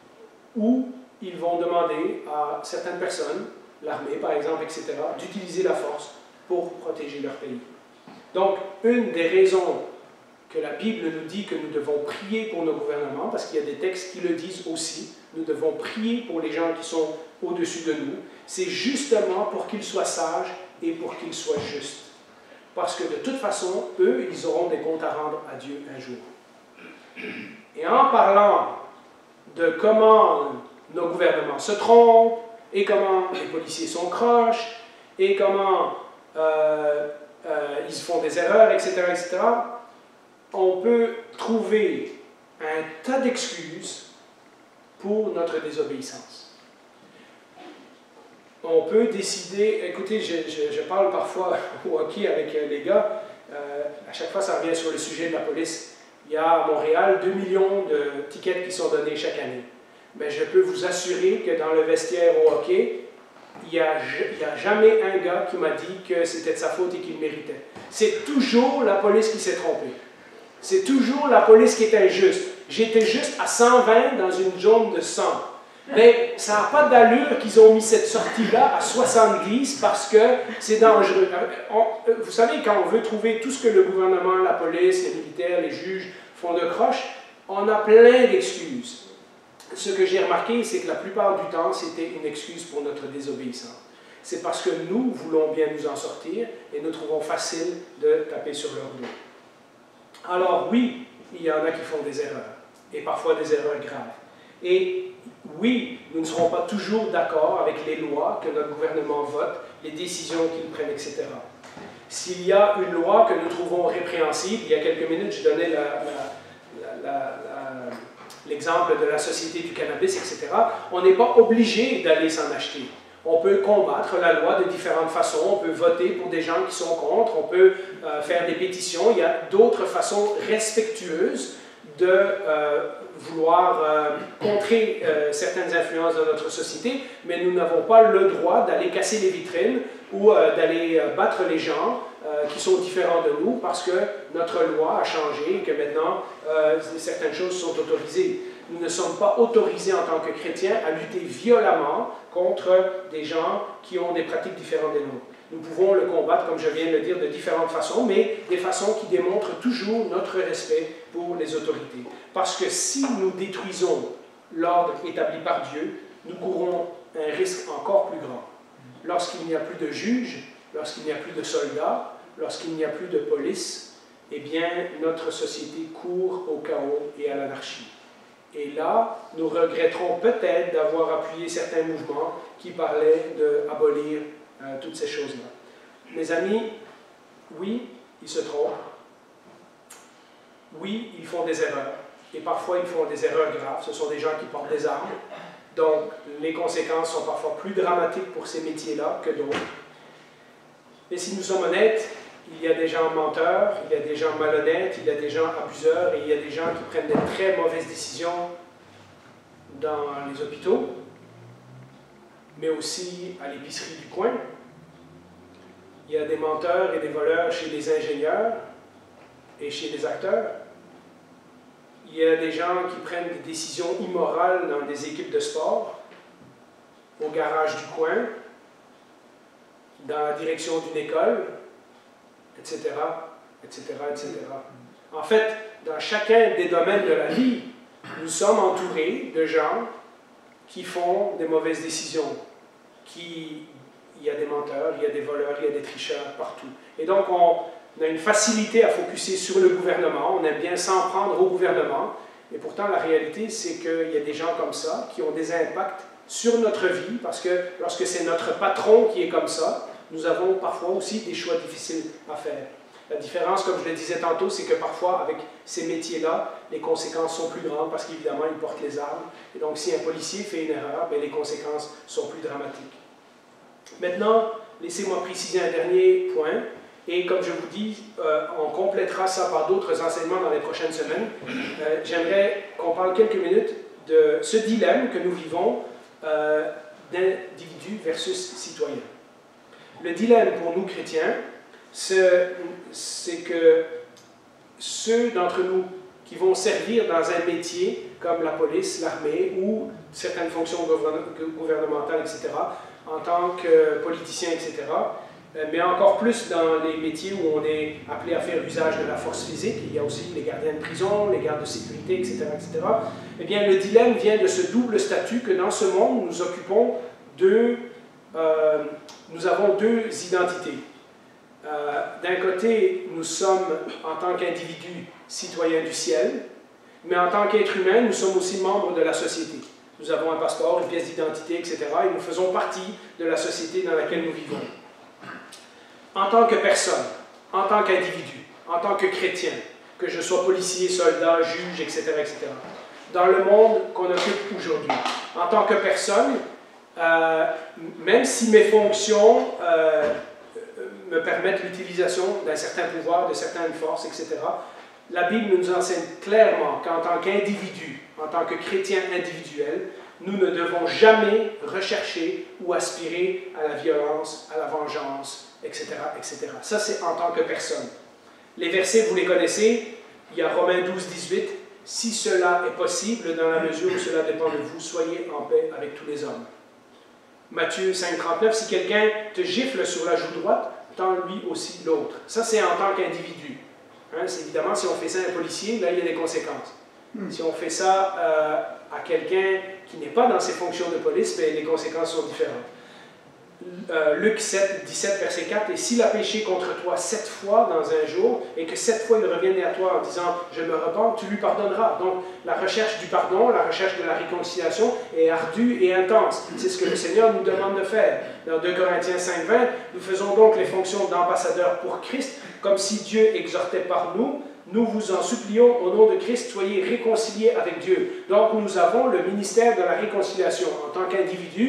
où ils vont demander à certaines personnes, l'armée par exemple, et cetera, d'utiliser la force pour protéger leur pays. Donc, une des raisons que la Bible nous dit que nous devons prier pour nos gouvernements, parce qu'il y a des textes qui le disent aussi, nous devons prier pour les gens qui sont au-dessus de nous, c'est justement pour qu'ils soient sages et pour qu'ils soient justes. Parce que de toute façon, eux, ils auront des comptes à rendre à Dieu un jour. Et en parlant de comment nos gouvernements se trompent, et comment les policiers sont croches, et comment euh, euh, ils font des erreurs, et cetera, et cetera, on peut trouver un tas d'excuses pour notre désobéissance. On peut décider, écoutez, je, je, je parle parfois au hockey avec les gars, euh, à chaque fois ça revient sur le sujet de la police. Il y a à Montréal deux millions de tickets qui sont donnés chaque année. Mais je peux vous assurer que dans le vestiaire au hockey, il n'y a, a jamais un gars qui m'a dit que c'était de sa faute et qu'il méritait. C'est toujours la police qui s'est trompée. C'est toujours la police qui est injuste. J'étais juste à cent vingt dans une zone de cent. Mais ça n'a pas d'allure qu'ils ont mis cette sortie-là à soixante-dix parce que c'est dangereux. On, vous savez, quand on veut trouver tout ce que le gouvernement, la police, les militaires, les juges font de croche, on a plein d'excuses. Ce que j'ai remarqué, c'est que la plupart du temps, c'était une excuse pour notre désobéissance. C'est parce que nous voulons bien nous en sortir et nous trouvons facile de taper sur leur dos. Alors oui, il y en a qui font des erreurs, et parfois des erreurs graves. Et oui, nous ne serons pas toujours d'accord avec les lois que notre gouvernement vote, les décisions qu'il prenne, et cetera. S'il y a une loi que nous trouvons répréhensible, il y a quelques minutes, je donnais l'exemple de la Société du cannabis, et cetera, on n'est pas obligé d'aller s'en acheter. On peut combattre la loi de différentes façons, on peut voter pour des gens qui sont contre, on peut euh, faire des pétitions. Il y a d'autres façons respectueuses de euh, vouloir euh, contrer euh, certaines influences de notre société, mais nous n'avons pas le droit d'aller casser les vitrines ou euh, d'aller euh, battre les gens euh, qui sont différents de nous parce que notre loi a changé et que maintenant euh, certaines choses sont autorisées. Nous ne sommes pas autorisés en tant que chrétiens à lutter violemment contre des gens qui ont des pratiques différentes des nôtres. Nous pouvons le combattre, comme je viens de le dire, de différentes façons, mais des façons qui démontrent toujours notre respect pour les autorités. Parce que si nous détruisons l'ordre établi par Dieu, nous courons un risque encore plus grand. Lorsqu'il n'y a plus de juges, lorsqu'il n'y a plus de soldats, lorsqu'il n'y a plus de police, eh bien, notre société court au chaos et à l'anarchie. Et là, nous regretterons peut-être d'avoir appuyé certains mouvements qui parlaient d'abolir euh, toutes ces choses-là. Mes amis, oui, ils se trompent. Oui, ils font des erreurs. Et parfois, ils font des erreurs graves. Ce sont des gens qui portent des armes. Donc, les conséquences sont parfois plus dramatiques pour ces métiers-là que d'autres. Mais si nous sommes honnêtes, il y a des gens menteurs, il y a des gens malhonnêtes, il y a des gens abuseurs et il y a des gens qui prennent de très mauvaises décisions dans les hôpitaux, mais aussi à l'épicerie du coin. Il y a des menteurs et des voleurs chez les ingénieurs et chez les acteurs. Il y a des gens qui prennent des décisions immorales dans des équipes de sport, au garage du coin, dans la direction d'une école, et cetera, et cetera, et cetera. En fait, dans chacun des domaines de la vie, nous sommes entourés de gens qui font des mauvaises décisions, qui, il y a des menteurs, il y a des voleurs, il y a des tricheurs partout. Et donc, on, on a une facilité à focuser sur le gouvernement, on aime bien s'en prendre au gouvernement, et pourtant, la réalité, c'est qu'il y a des gens comme ça qui ont des impacts sur notre vie, parce que lorsque c'est notre patron qui est comme ça, nous avons parfois aussi des choix difficiles à faire. La différence, comme je le disais tantôt, c'est que parfois, avec ces métiers-là, les conséquences sont plus grandes parce qu'évidemment, ils portent les armes. Et donc, si un policier fait une erreur, bien, les conséquences sont plus dramatiques. Maintenant, laissez-moi préciser un dernier point. Et comme je vous dis, euh, on complétera ça par d'autres enseignements dans les prochaines semaines. Euh, J'aimerais qu'on parle quelques minutes de ce dilemme que nous vivons euh, d'individu versus citoyen. Le dilemme pour nous chrétiens, c'est que ceux d'entre nous qui vont servir dans un métier comme la police, l'armée ou certaines fonctions gouvernementales, et cetera, en tant que politicien, et cetera, mais encore plus dans les métiers où on est appelé à faire usage de la force physique, il y a aussi les gardiens de prison, les gardes de sécurité, et cetera, et cetera, eh bien, le dilemme vient de ce double statut que dans ce monde, nous occupons deux, euh, nous avons deux identités. Euh, D'un côté, nous sommes, en tant qu'individus, citoyens du ciel, mais en tant qu'êtres humains, nous sommes aussi membres de la société. Nous avons un passeport, une pièce d'identité, et cetera, et nous faisons partie de la société dans laquelle nous vivons. En tant que personne, en tant qu'individu, en tant que chrétien, que je sois policier, soldat, juge, et cetera, et cetera, dans le monde qu'on occupe aujourd'hui, en tant que personne, euh, même si mes fonctions euh, me permettent l'utilisation d'un certain pouvoir, de certaines forces, et cetera, la Bible nous enseigne clairement qu'en tant qu'individu, en tant que chrétien individuel, nous ne devons jamais rechercher ou aspirer à la violence, à la vengeance, et cetera, et cetera. Ça, c'est en tant que personne. Les versets, vous les connaissez. Il y a Romains douze, dix-huit. « Si cela est possible, dans la mesure où cela dépend de vous, soyez en paix avec tous les hommes. » Matthieu cinq, trente-neuf. « Si quelqu'un te gifle sur la joue droite, tends lui aussi l'autre. » Ça, c'est en tant qu'individu. Hein, c'est évidemment, si on fait ça à un policier, là, il y a des conséquences. Mm. Si on fait ça euh, à quelqu'un qui n'est pas dans ses fonctions de police, bien, les conséquences sont différentes. Euh, Luc sept, dix-sept, verset quatre, « Et s'il a péché contre toi sept fois dans un jour, et que sept fois il revienne à toi en disant « Je me repens », tu lui pardonneras. » Donc, la recherche du pardon, la recherche de la réconciliation est ardue et intense. C'est ce que le Seigneur nous demande de faire. Dans deux Corinthiens cinq, vingt, « Nous faisons donc les fonctions d'ambassadeurs pour Christ, comme si Dieu exhortait par nous. Nous vous en supplions, au nom de Christ, soyez réconciliés avec Dieu. » Donc, nous avons le ministère de la réconciliation en tant qu'individu,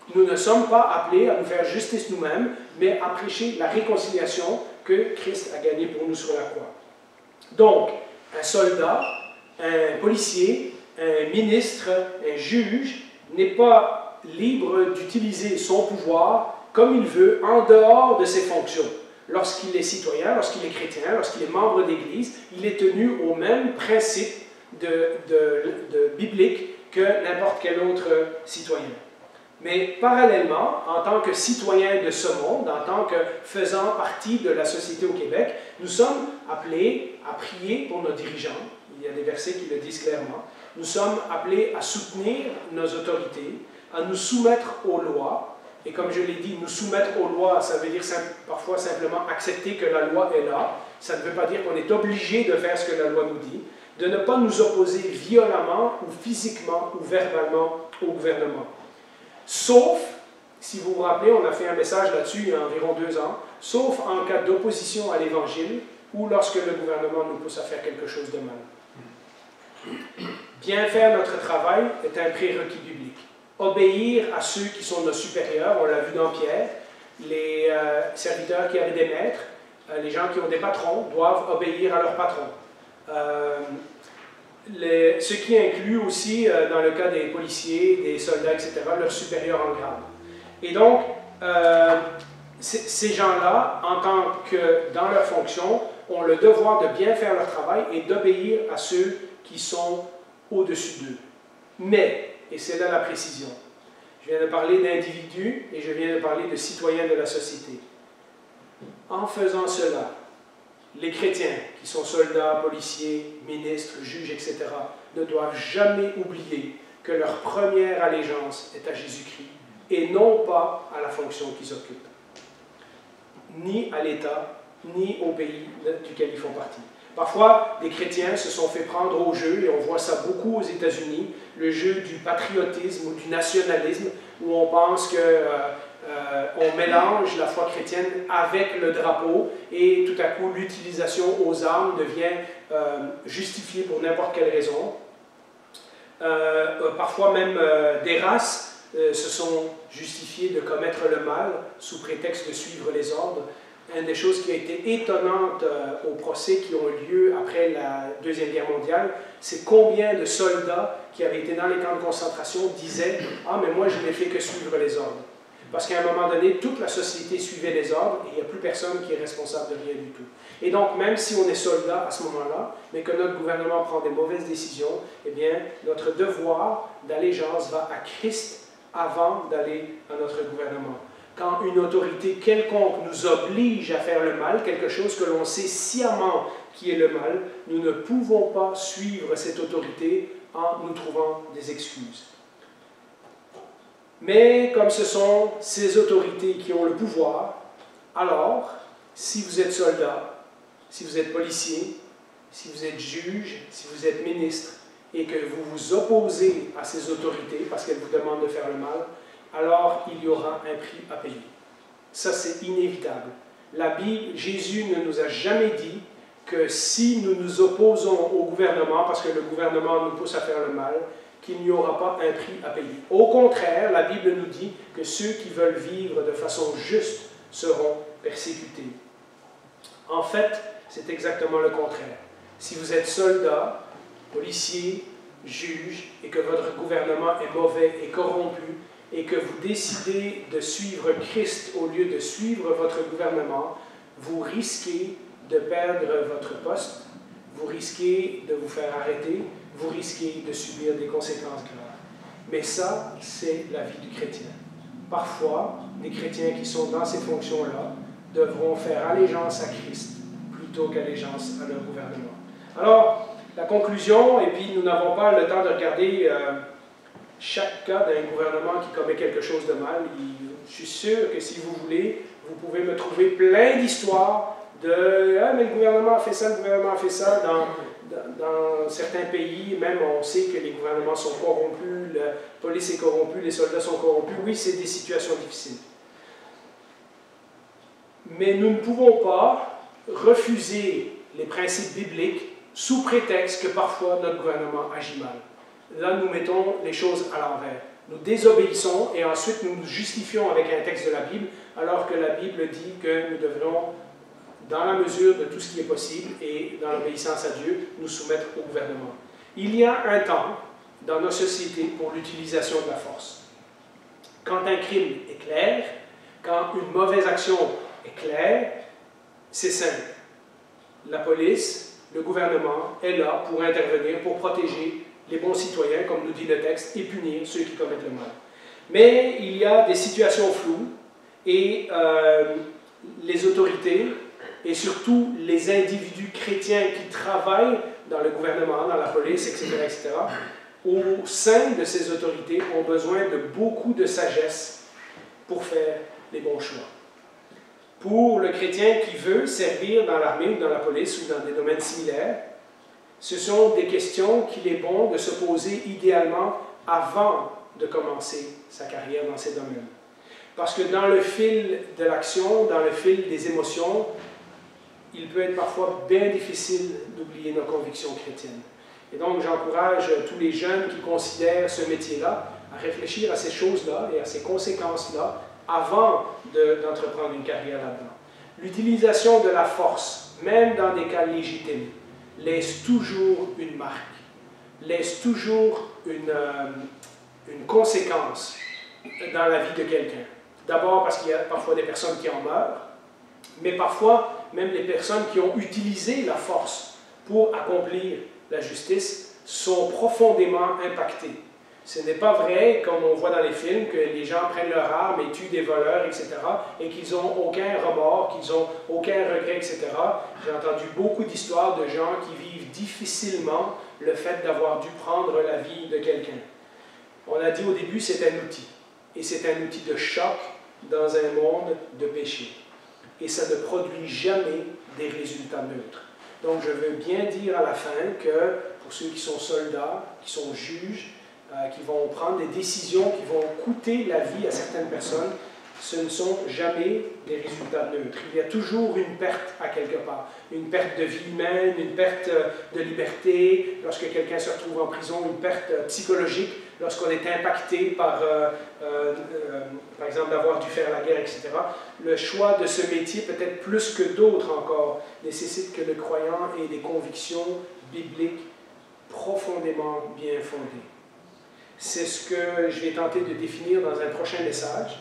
Nous ne sommes pas appelés à nous faire justice nous-mêmes, mais à prêcher la réconciliation que Christ a gagnée pour nous sur la croix. Donc, un soldat, un policier, un ministre, un juge n'est pas libre d'utiliser son pouvoir comme il veut en dehors de ses fonctions. Lorsqu'il est citoyen, lorsqu'il est chrétien, lorsqu'il est membre d'Église, il est tenu au même principe de, de, de biblique que n'importe quel autre citoyen. Mais parallèlement, en tant que citoyen de ce monde, en tant que faisant partie de la société au Québec, nous sommes appelés à prier pour nos dirigeants. Il y a des versets qui le disent clairement. Nous sommes appelés à soutenir nos autorités, à nous soumettre aux lois. Et comme je l'ai dit, nous soumettre aux lois, ça veut dire simple, parfois simplement accepter que la loi est là. Ça ne veut pas dire qu'on est obligé de faire ce que la loi nous dit. De ne pas nous opposer violemment ou physiquement ou verbalement au gouvernement. Sauf, si vous vous rappelez, on a fait un message là-dessus il y a environ deux ans, sauf en cas d'opposition à l'Évangile ou lorsque le gouvernement nous pousse à faire quelque chose de mal. Bien faire notre travail est un prérequis biblique. Obéir à ceux qui sont nos supérieurs, on l'a vu dans Pierre, les euh, serviteurs qui avaient des maîtres, euh, les gens qui ont des patrons doivent obéir à leurs patrons. Euh, Les, ce qui inclut aussi, euh, dans le cas des policiers, des soldats, et cetera, leurs supérieurs en grade. Et donc, euh, ces gens-là, en tant que dans leur fonction, ont le devoir de bien faire leur travail et d'obéir à ceux qui sont au-dessus d'eux. Mais, et c'est là la précision, je viens de parler d'individus et je viens de parler de citoyens de la société. En faisant cela, les chrétiens, qui sont soldats, policiers, ministres, juges, et cetera, ne doivent jamais oublier que leur première allégeance est à Jésus-Christ et non pas à la fonction qu'ils occupent, ni à l'État, ni au pays duquel ils font partie. Parfois, des chrétiens se sont fait prendre au jeu, et on voit ça beaucoup aux États-Unis, le jeu du patriotisme ou du nationalisme, où on pense que euh, Euh, on mélange la foi chrétienne avec le drapeau et tout à coup l'utilisation aux armes devient euh, justifiée pour n'importe quelle raison. Euh, euh, parfois même euh, des races euh, se sont justifiées de commettre le mal sous prétexte de suivre les ordres. Une des choses qui a été étonnante euh, aux procès qui ont eu lieu après la Deuxième Guerre mondiale, c'est combien de soldats qui avaient été dans les camps de concentration disaient « Ah, mais moi je n'ai fait que suivre les ordres ». Parce qu'à un moment donné, toute la société suivait les ordres et il n'y a plus personne qui est responsable de rien du tout. Et donc, même si on est soldat à ce moment-là, mais que notre gouvernement prend des mauvaises décisions, eh bien, notre devoir d'allégeance va à Christ avant d'aller à notre gouvernement. Quand une autorité quelconque nous oblige à faire le mal, quelque chose que l'on sait sciemment qui est le mal, nous ne pouvons pas suivre cette autorité en nous trouvant des excuses. Mais comme ce sont ces autorités qui ont le pouvoir, alors, si vous êtes soldat, si vous êtes policier, si vous êtes juge, si vous êtes ministre, et que vous vous opposez à ces autorités parce qu'elles vous demandent de faire le mal, alors il y aura un prix à payer. Ça, c'est inévitable. La Bible, Jésus ne nous a jamais dit que si nous nous opposons au gouvernement, parce que le gouvernement nous pousse à faire le mal, qu'il n'y aura pas un prix à payer. Au contraire, la Bible nous dit que ceux qui veulent vivre de façon juste seront persécutés. En fait, c'est exactement le contraire. Si vous êtes soldat, policier, juge, et que votre gouvernement est mauvais et corrompu, et que vous décidez de suivre Christ au lieu de suivre votre gouvernement, vous risquez de perdre votre poste, vous risquez de vous faire arrêter, vous risquez de subir des conséquences graves. Mais ça, c'est la vie du chrétien. Parfois, des chrétiens qui sont dans ces fonctions-là devront faire allégeance à Christ plutôt qu'allégeance à leur gouvernement. Alors, la conclusion, et puis nous n'avons pas le temps de regarder euh, chaque cas d'un gouvernement qui commet quelque chose de mal. Il, je suis sûr que si vous voulez, vous pouvez me trouver plein d'histoires de « Ah, mais le gouvernement a fait ça, le gouvernement a fait ça » dans... Dans certains pays, même on sait que les gouvernements sont corrompus, la police est corrompue, les soldats sont corrompus. Oui, c'est des situations difficiles. Mais nous ne pouvons pas refuser les principes bibliques sous prétexte que parfois notre gouvernement agit mal. Là, nous mettons les choses à l'envers. nous désobéissons et ensuite nous nous justifions avec un texte de la Bible, alors que la Bible dit que nous devrons, dans la mesure de tout ce qui est possible et dans l'obéissance à Dieu, nous soumettre au gouvernement. Il y a un temps dans nos sociétés pour l'utilisation de la force. Quand un crime est clair, quand une mauvaise action est claire, c'est simple. La police, le gouvernement est là pour intervenir, pour protéger les bons citoyens, comme nous dit le texte, et punir ceux qui commettent le mal. Mais il y a des situations floues et euh, les autorités et surtout les individus chrétiens qui travaillent dans le gouvernement, dans la police, et cetera, et cetera, au sein de ces autorités ont besoin de beaucoup de sagesse pour faire les bons choix. Pour le chrétien qui veut servir dans l'armée ou dans la police ou dans des domaines similaires, ce sont des questions qu'il est bon de se poser idéalement avant de commencer sa carrière dans ces domaines. Parce que dans le fil de l'action, dans le fil des émotions, il peut être parfois bien difficile d'oublier nos convictions chrétiennes. Et donc, j'encourage tous les jeunes qui considèrent ce métier-là à réfléchir à ces choses-là et à ces conséquences-là avant d'entreprendre une carrière là-dedans. L'utilisation de la force, même dans des cas légitimes, laisse toujours une marque, laisse toujours une, euh, une conséquence dans la vie de quelqu'un. D'abord parce qu'il y a parfois des personnes qui en meurent, mais parfois même les personnes qui ont utilisé la force pour accomplir la justice sont profondément impactées. Ce n'est pas vrai, comme on voit dans les films, que les gens prennent leur arme et tuent des voleurs, et cetera, et qu'ils n'ont aucun remords, qu'ils n'ont aucun regret, et cetera. J'ai entendu beaucoup d'histoires de gens qui vivent difficilement le fait d'avoir dû prendre la vie de quelqu'un. On a dit au début, c'est un outil. Et c'est un outil de choc dans un monde de péché. Et ça ne produit jamais des résultats neutres. Donc je veux bien dire à la fin que pour ceux qui sont soldats, qui sont juges, euh, qui vont prendre des décisions qui vont coûter la vie à certaines personnes, ce ne sont jamais des résultats neutres. Il y a toujours une perte à quelque part. Une perte de vie humaine, une perte de liberté, lorsque quelqu'un se retrouve en prison, une perte psychologique, lorsqu'on est impacté par, euh, euh, euh, par exemple, d'avoir dû faire la guerre, et cetera. Le choix de ce métier, peut-être plus que d'autres encore, nécessite que le croyant ait des convictions bibliques profondément bien fondées. C'est ce que je vais tenter de définir dans un prochain message.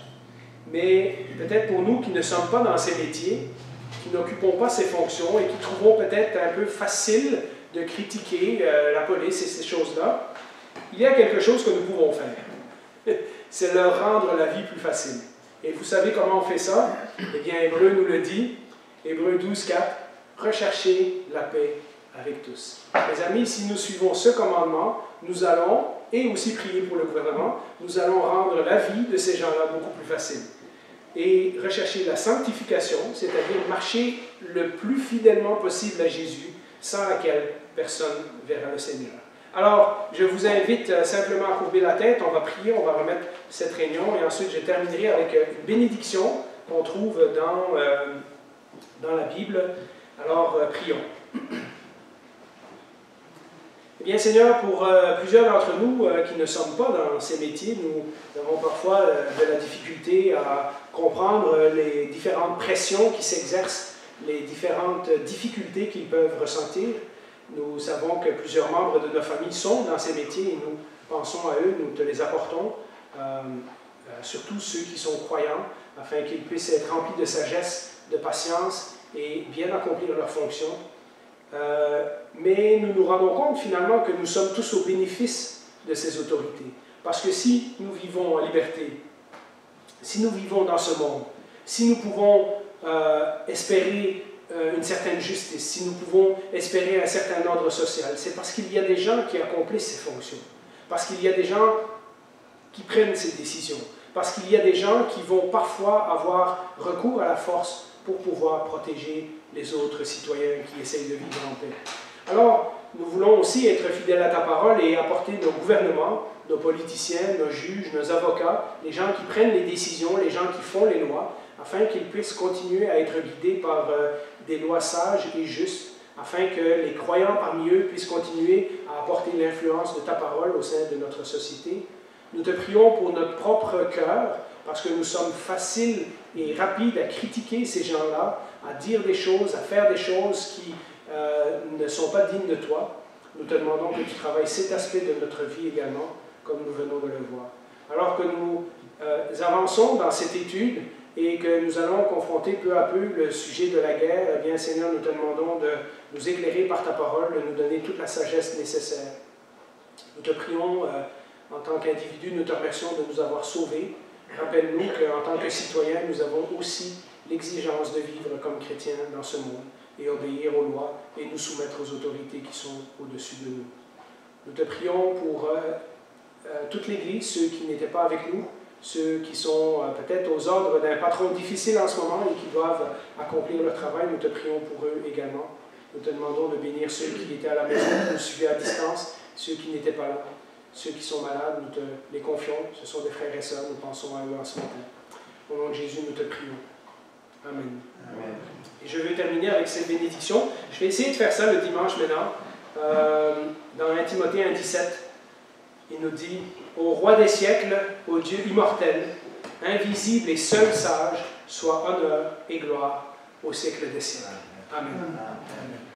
Mais peut-être pour nous qui ne sommes pas dans ces métiers, qui n'occupons pas ces fonctions et qui trouvons peut-être un peu facile de critiquer euh, la police et ces choses-là, il y a quelque chose que nous pouvons faire. C'est leur rendre la vie plus facile. Et vous savez comment on fait ça? Eh bien, Hébreu nous le dit, Hébreu douze, quatre, recherchez la paix avec tous. Mes amis, si nous suivons ce commandement, nous allons, et aussi prier pour le gouvernement, nous allons rendre la vie de ces gens-là beaucoup plus facile. Et rechercher la sanctification, c'est-à-dire marcher le plus fidèlement possible à Jésus, sans laquelle personne verra le Seigneur. Alors, je vous invite simplement à courber la tête, on va prier, on va remettre cette réunion, et ensuite je terminerai avec une bénédiction qu'on trouve dans, euh, dans la Bible. Alors, euh, prions. Eh bien, Seigneur, pour euh, plusieurs d'entre nous euh, qui ne sommes pas dans ces métiers, nous avons parfois euh, de la difficulté à comprendre euh, les différentes pressions qui s'exercent, les différentes difficultés qu'ils peuvent ressentir. Nous savons que plusieurs membres de nos familles sont dans ces métiers et nous pensons à eux, nous te les apportons, euh, euh, surtout ceux qui sont croyants, afin qu'ils puissent être remplis de sagesse, de patience et bien accomplir leurs fonctions. Euh, mais nous nous rendons compte finalement que nous sommes tous au bénéfice de ces autorités. Parce que si nous vivons en liberté, si nous vivons dans ce monde, si nous pouvons euh, espérer euh, une certaine justice, si nous pouvons espérer un certain ordre social, c'est parce qu'il y a des gens qui accomplissent ces fonctions. Parce qu'il y a des gens qui prennent ces décisions. Parce qu'il y a des gens qui vont parfois avoir recours à la force pour pouvoir protéger les autres citoyens qui essayent de vivre en paix. Alors, nous voulons aussi être fidèles à ta parole et apporter nos gouvernements, nos politiciens, nos juges, nos avocats, les gens qui prennent les décisions, les gens qui font les lois, afin qu'ils puissent continuer à être guidés par euh, des lois sages et justes, afin que les croyants parmi eux puissent continuer à apporter l'influence de ta parole au sein de notre société. Nous te prions pour notre propre cœur, parce que nous sommes faciles et rapides à critiquer ces gens-là, à dire des choses, à faire des choses qui euh, ne sont pas dignes de toi. Nous te demandons que tu travailles cet aspect de notre vie également, comme nous venons de le voir. Alors que nous euh, avançons dans cette étude et que nous allons confronter peu à peu le sujet de la guerre, eh bien Seigneur, nous te demandons de nous éclairer par ta parole, de nous donner toute la sagesse nécessaire. Nous te prions euh, en tant qu'individu, nous te remercions de nous avoir sauvés. Rappelle-nous qu'en tant que citoyens, nous avons aussi l'exigence de vivre comme chrétiens dans ce monde et obéir aux lois et nous soumettre aux autorités qui sont au-dessus de nous. Nous te prions pour euh, euh, toute l'Église, ceux qui n'étaient pas avec nous, ceux qui sont euh, peut-être aux ordres d'un patron difficile en ce moment et qui doivent accomplir leur travail. Nous te prions pour eux également. Nous te demandons de bénir ceux qui étaient à la maison, qui nous suivaient à distance, ceux qui n'étaient pas là. Ceux qui sont malades, nous te les confions. Ce sont des frères et sœurs, nous pensons à eux en ce matin. Au nom de Jésus, nous te prions. Amen. Amen. Et je vais terminer avec cette bénédiction. Je vais essayer de faire ça le dimanche maintenant. Euh, dans un Timothée un dix-sept, il nous dit « Au roi des siècles, au Dieu immortel, invisible et seul sage, soit honneur et gloire au siècle des siècles. » Amen. Amen.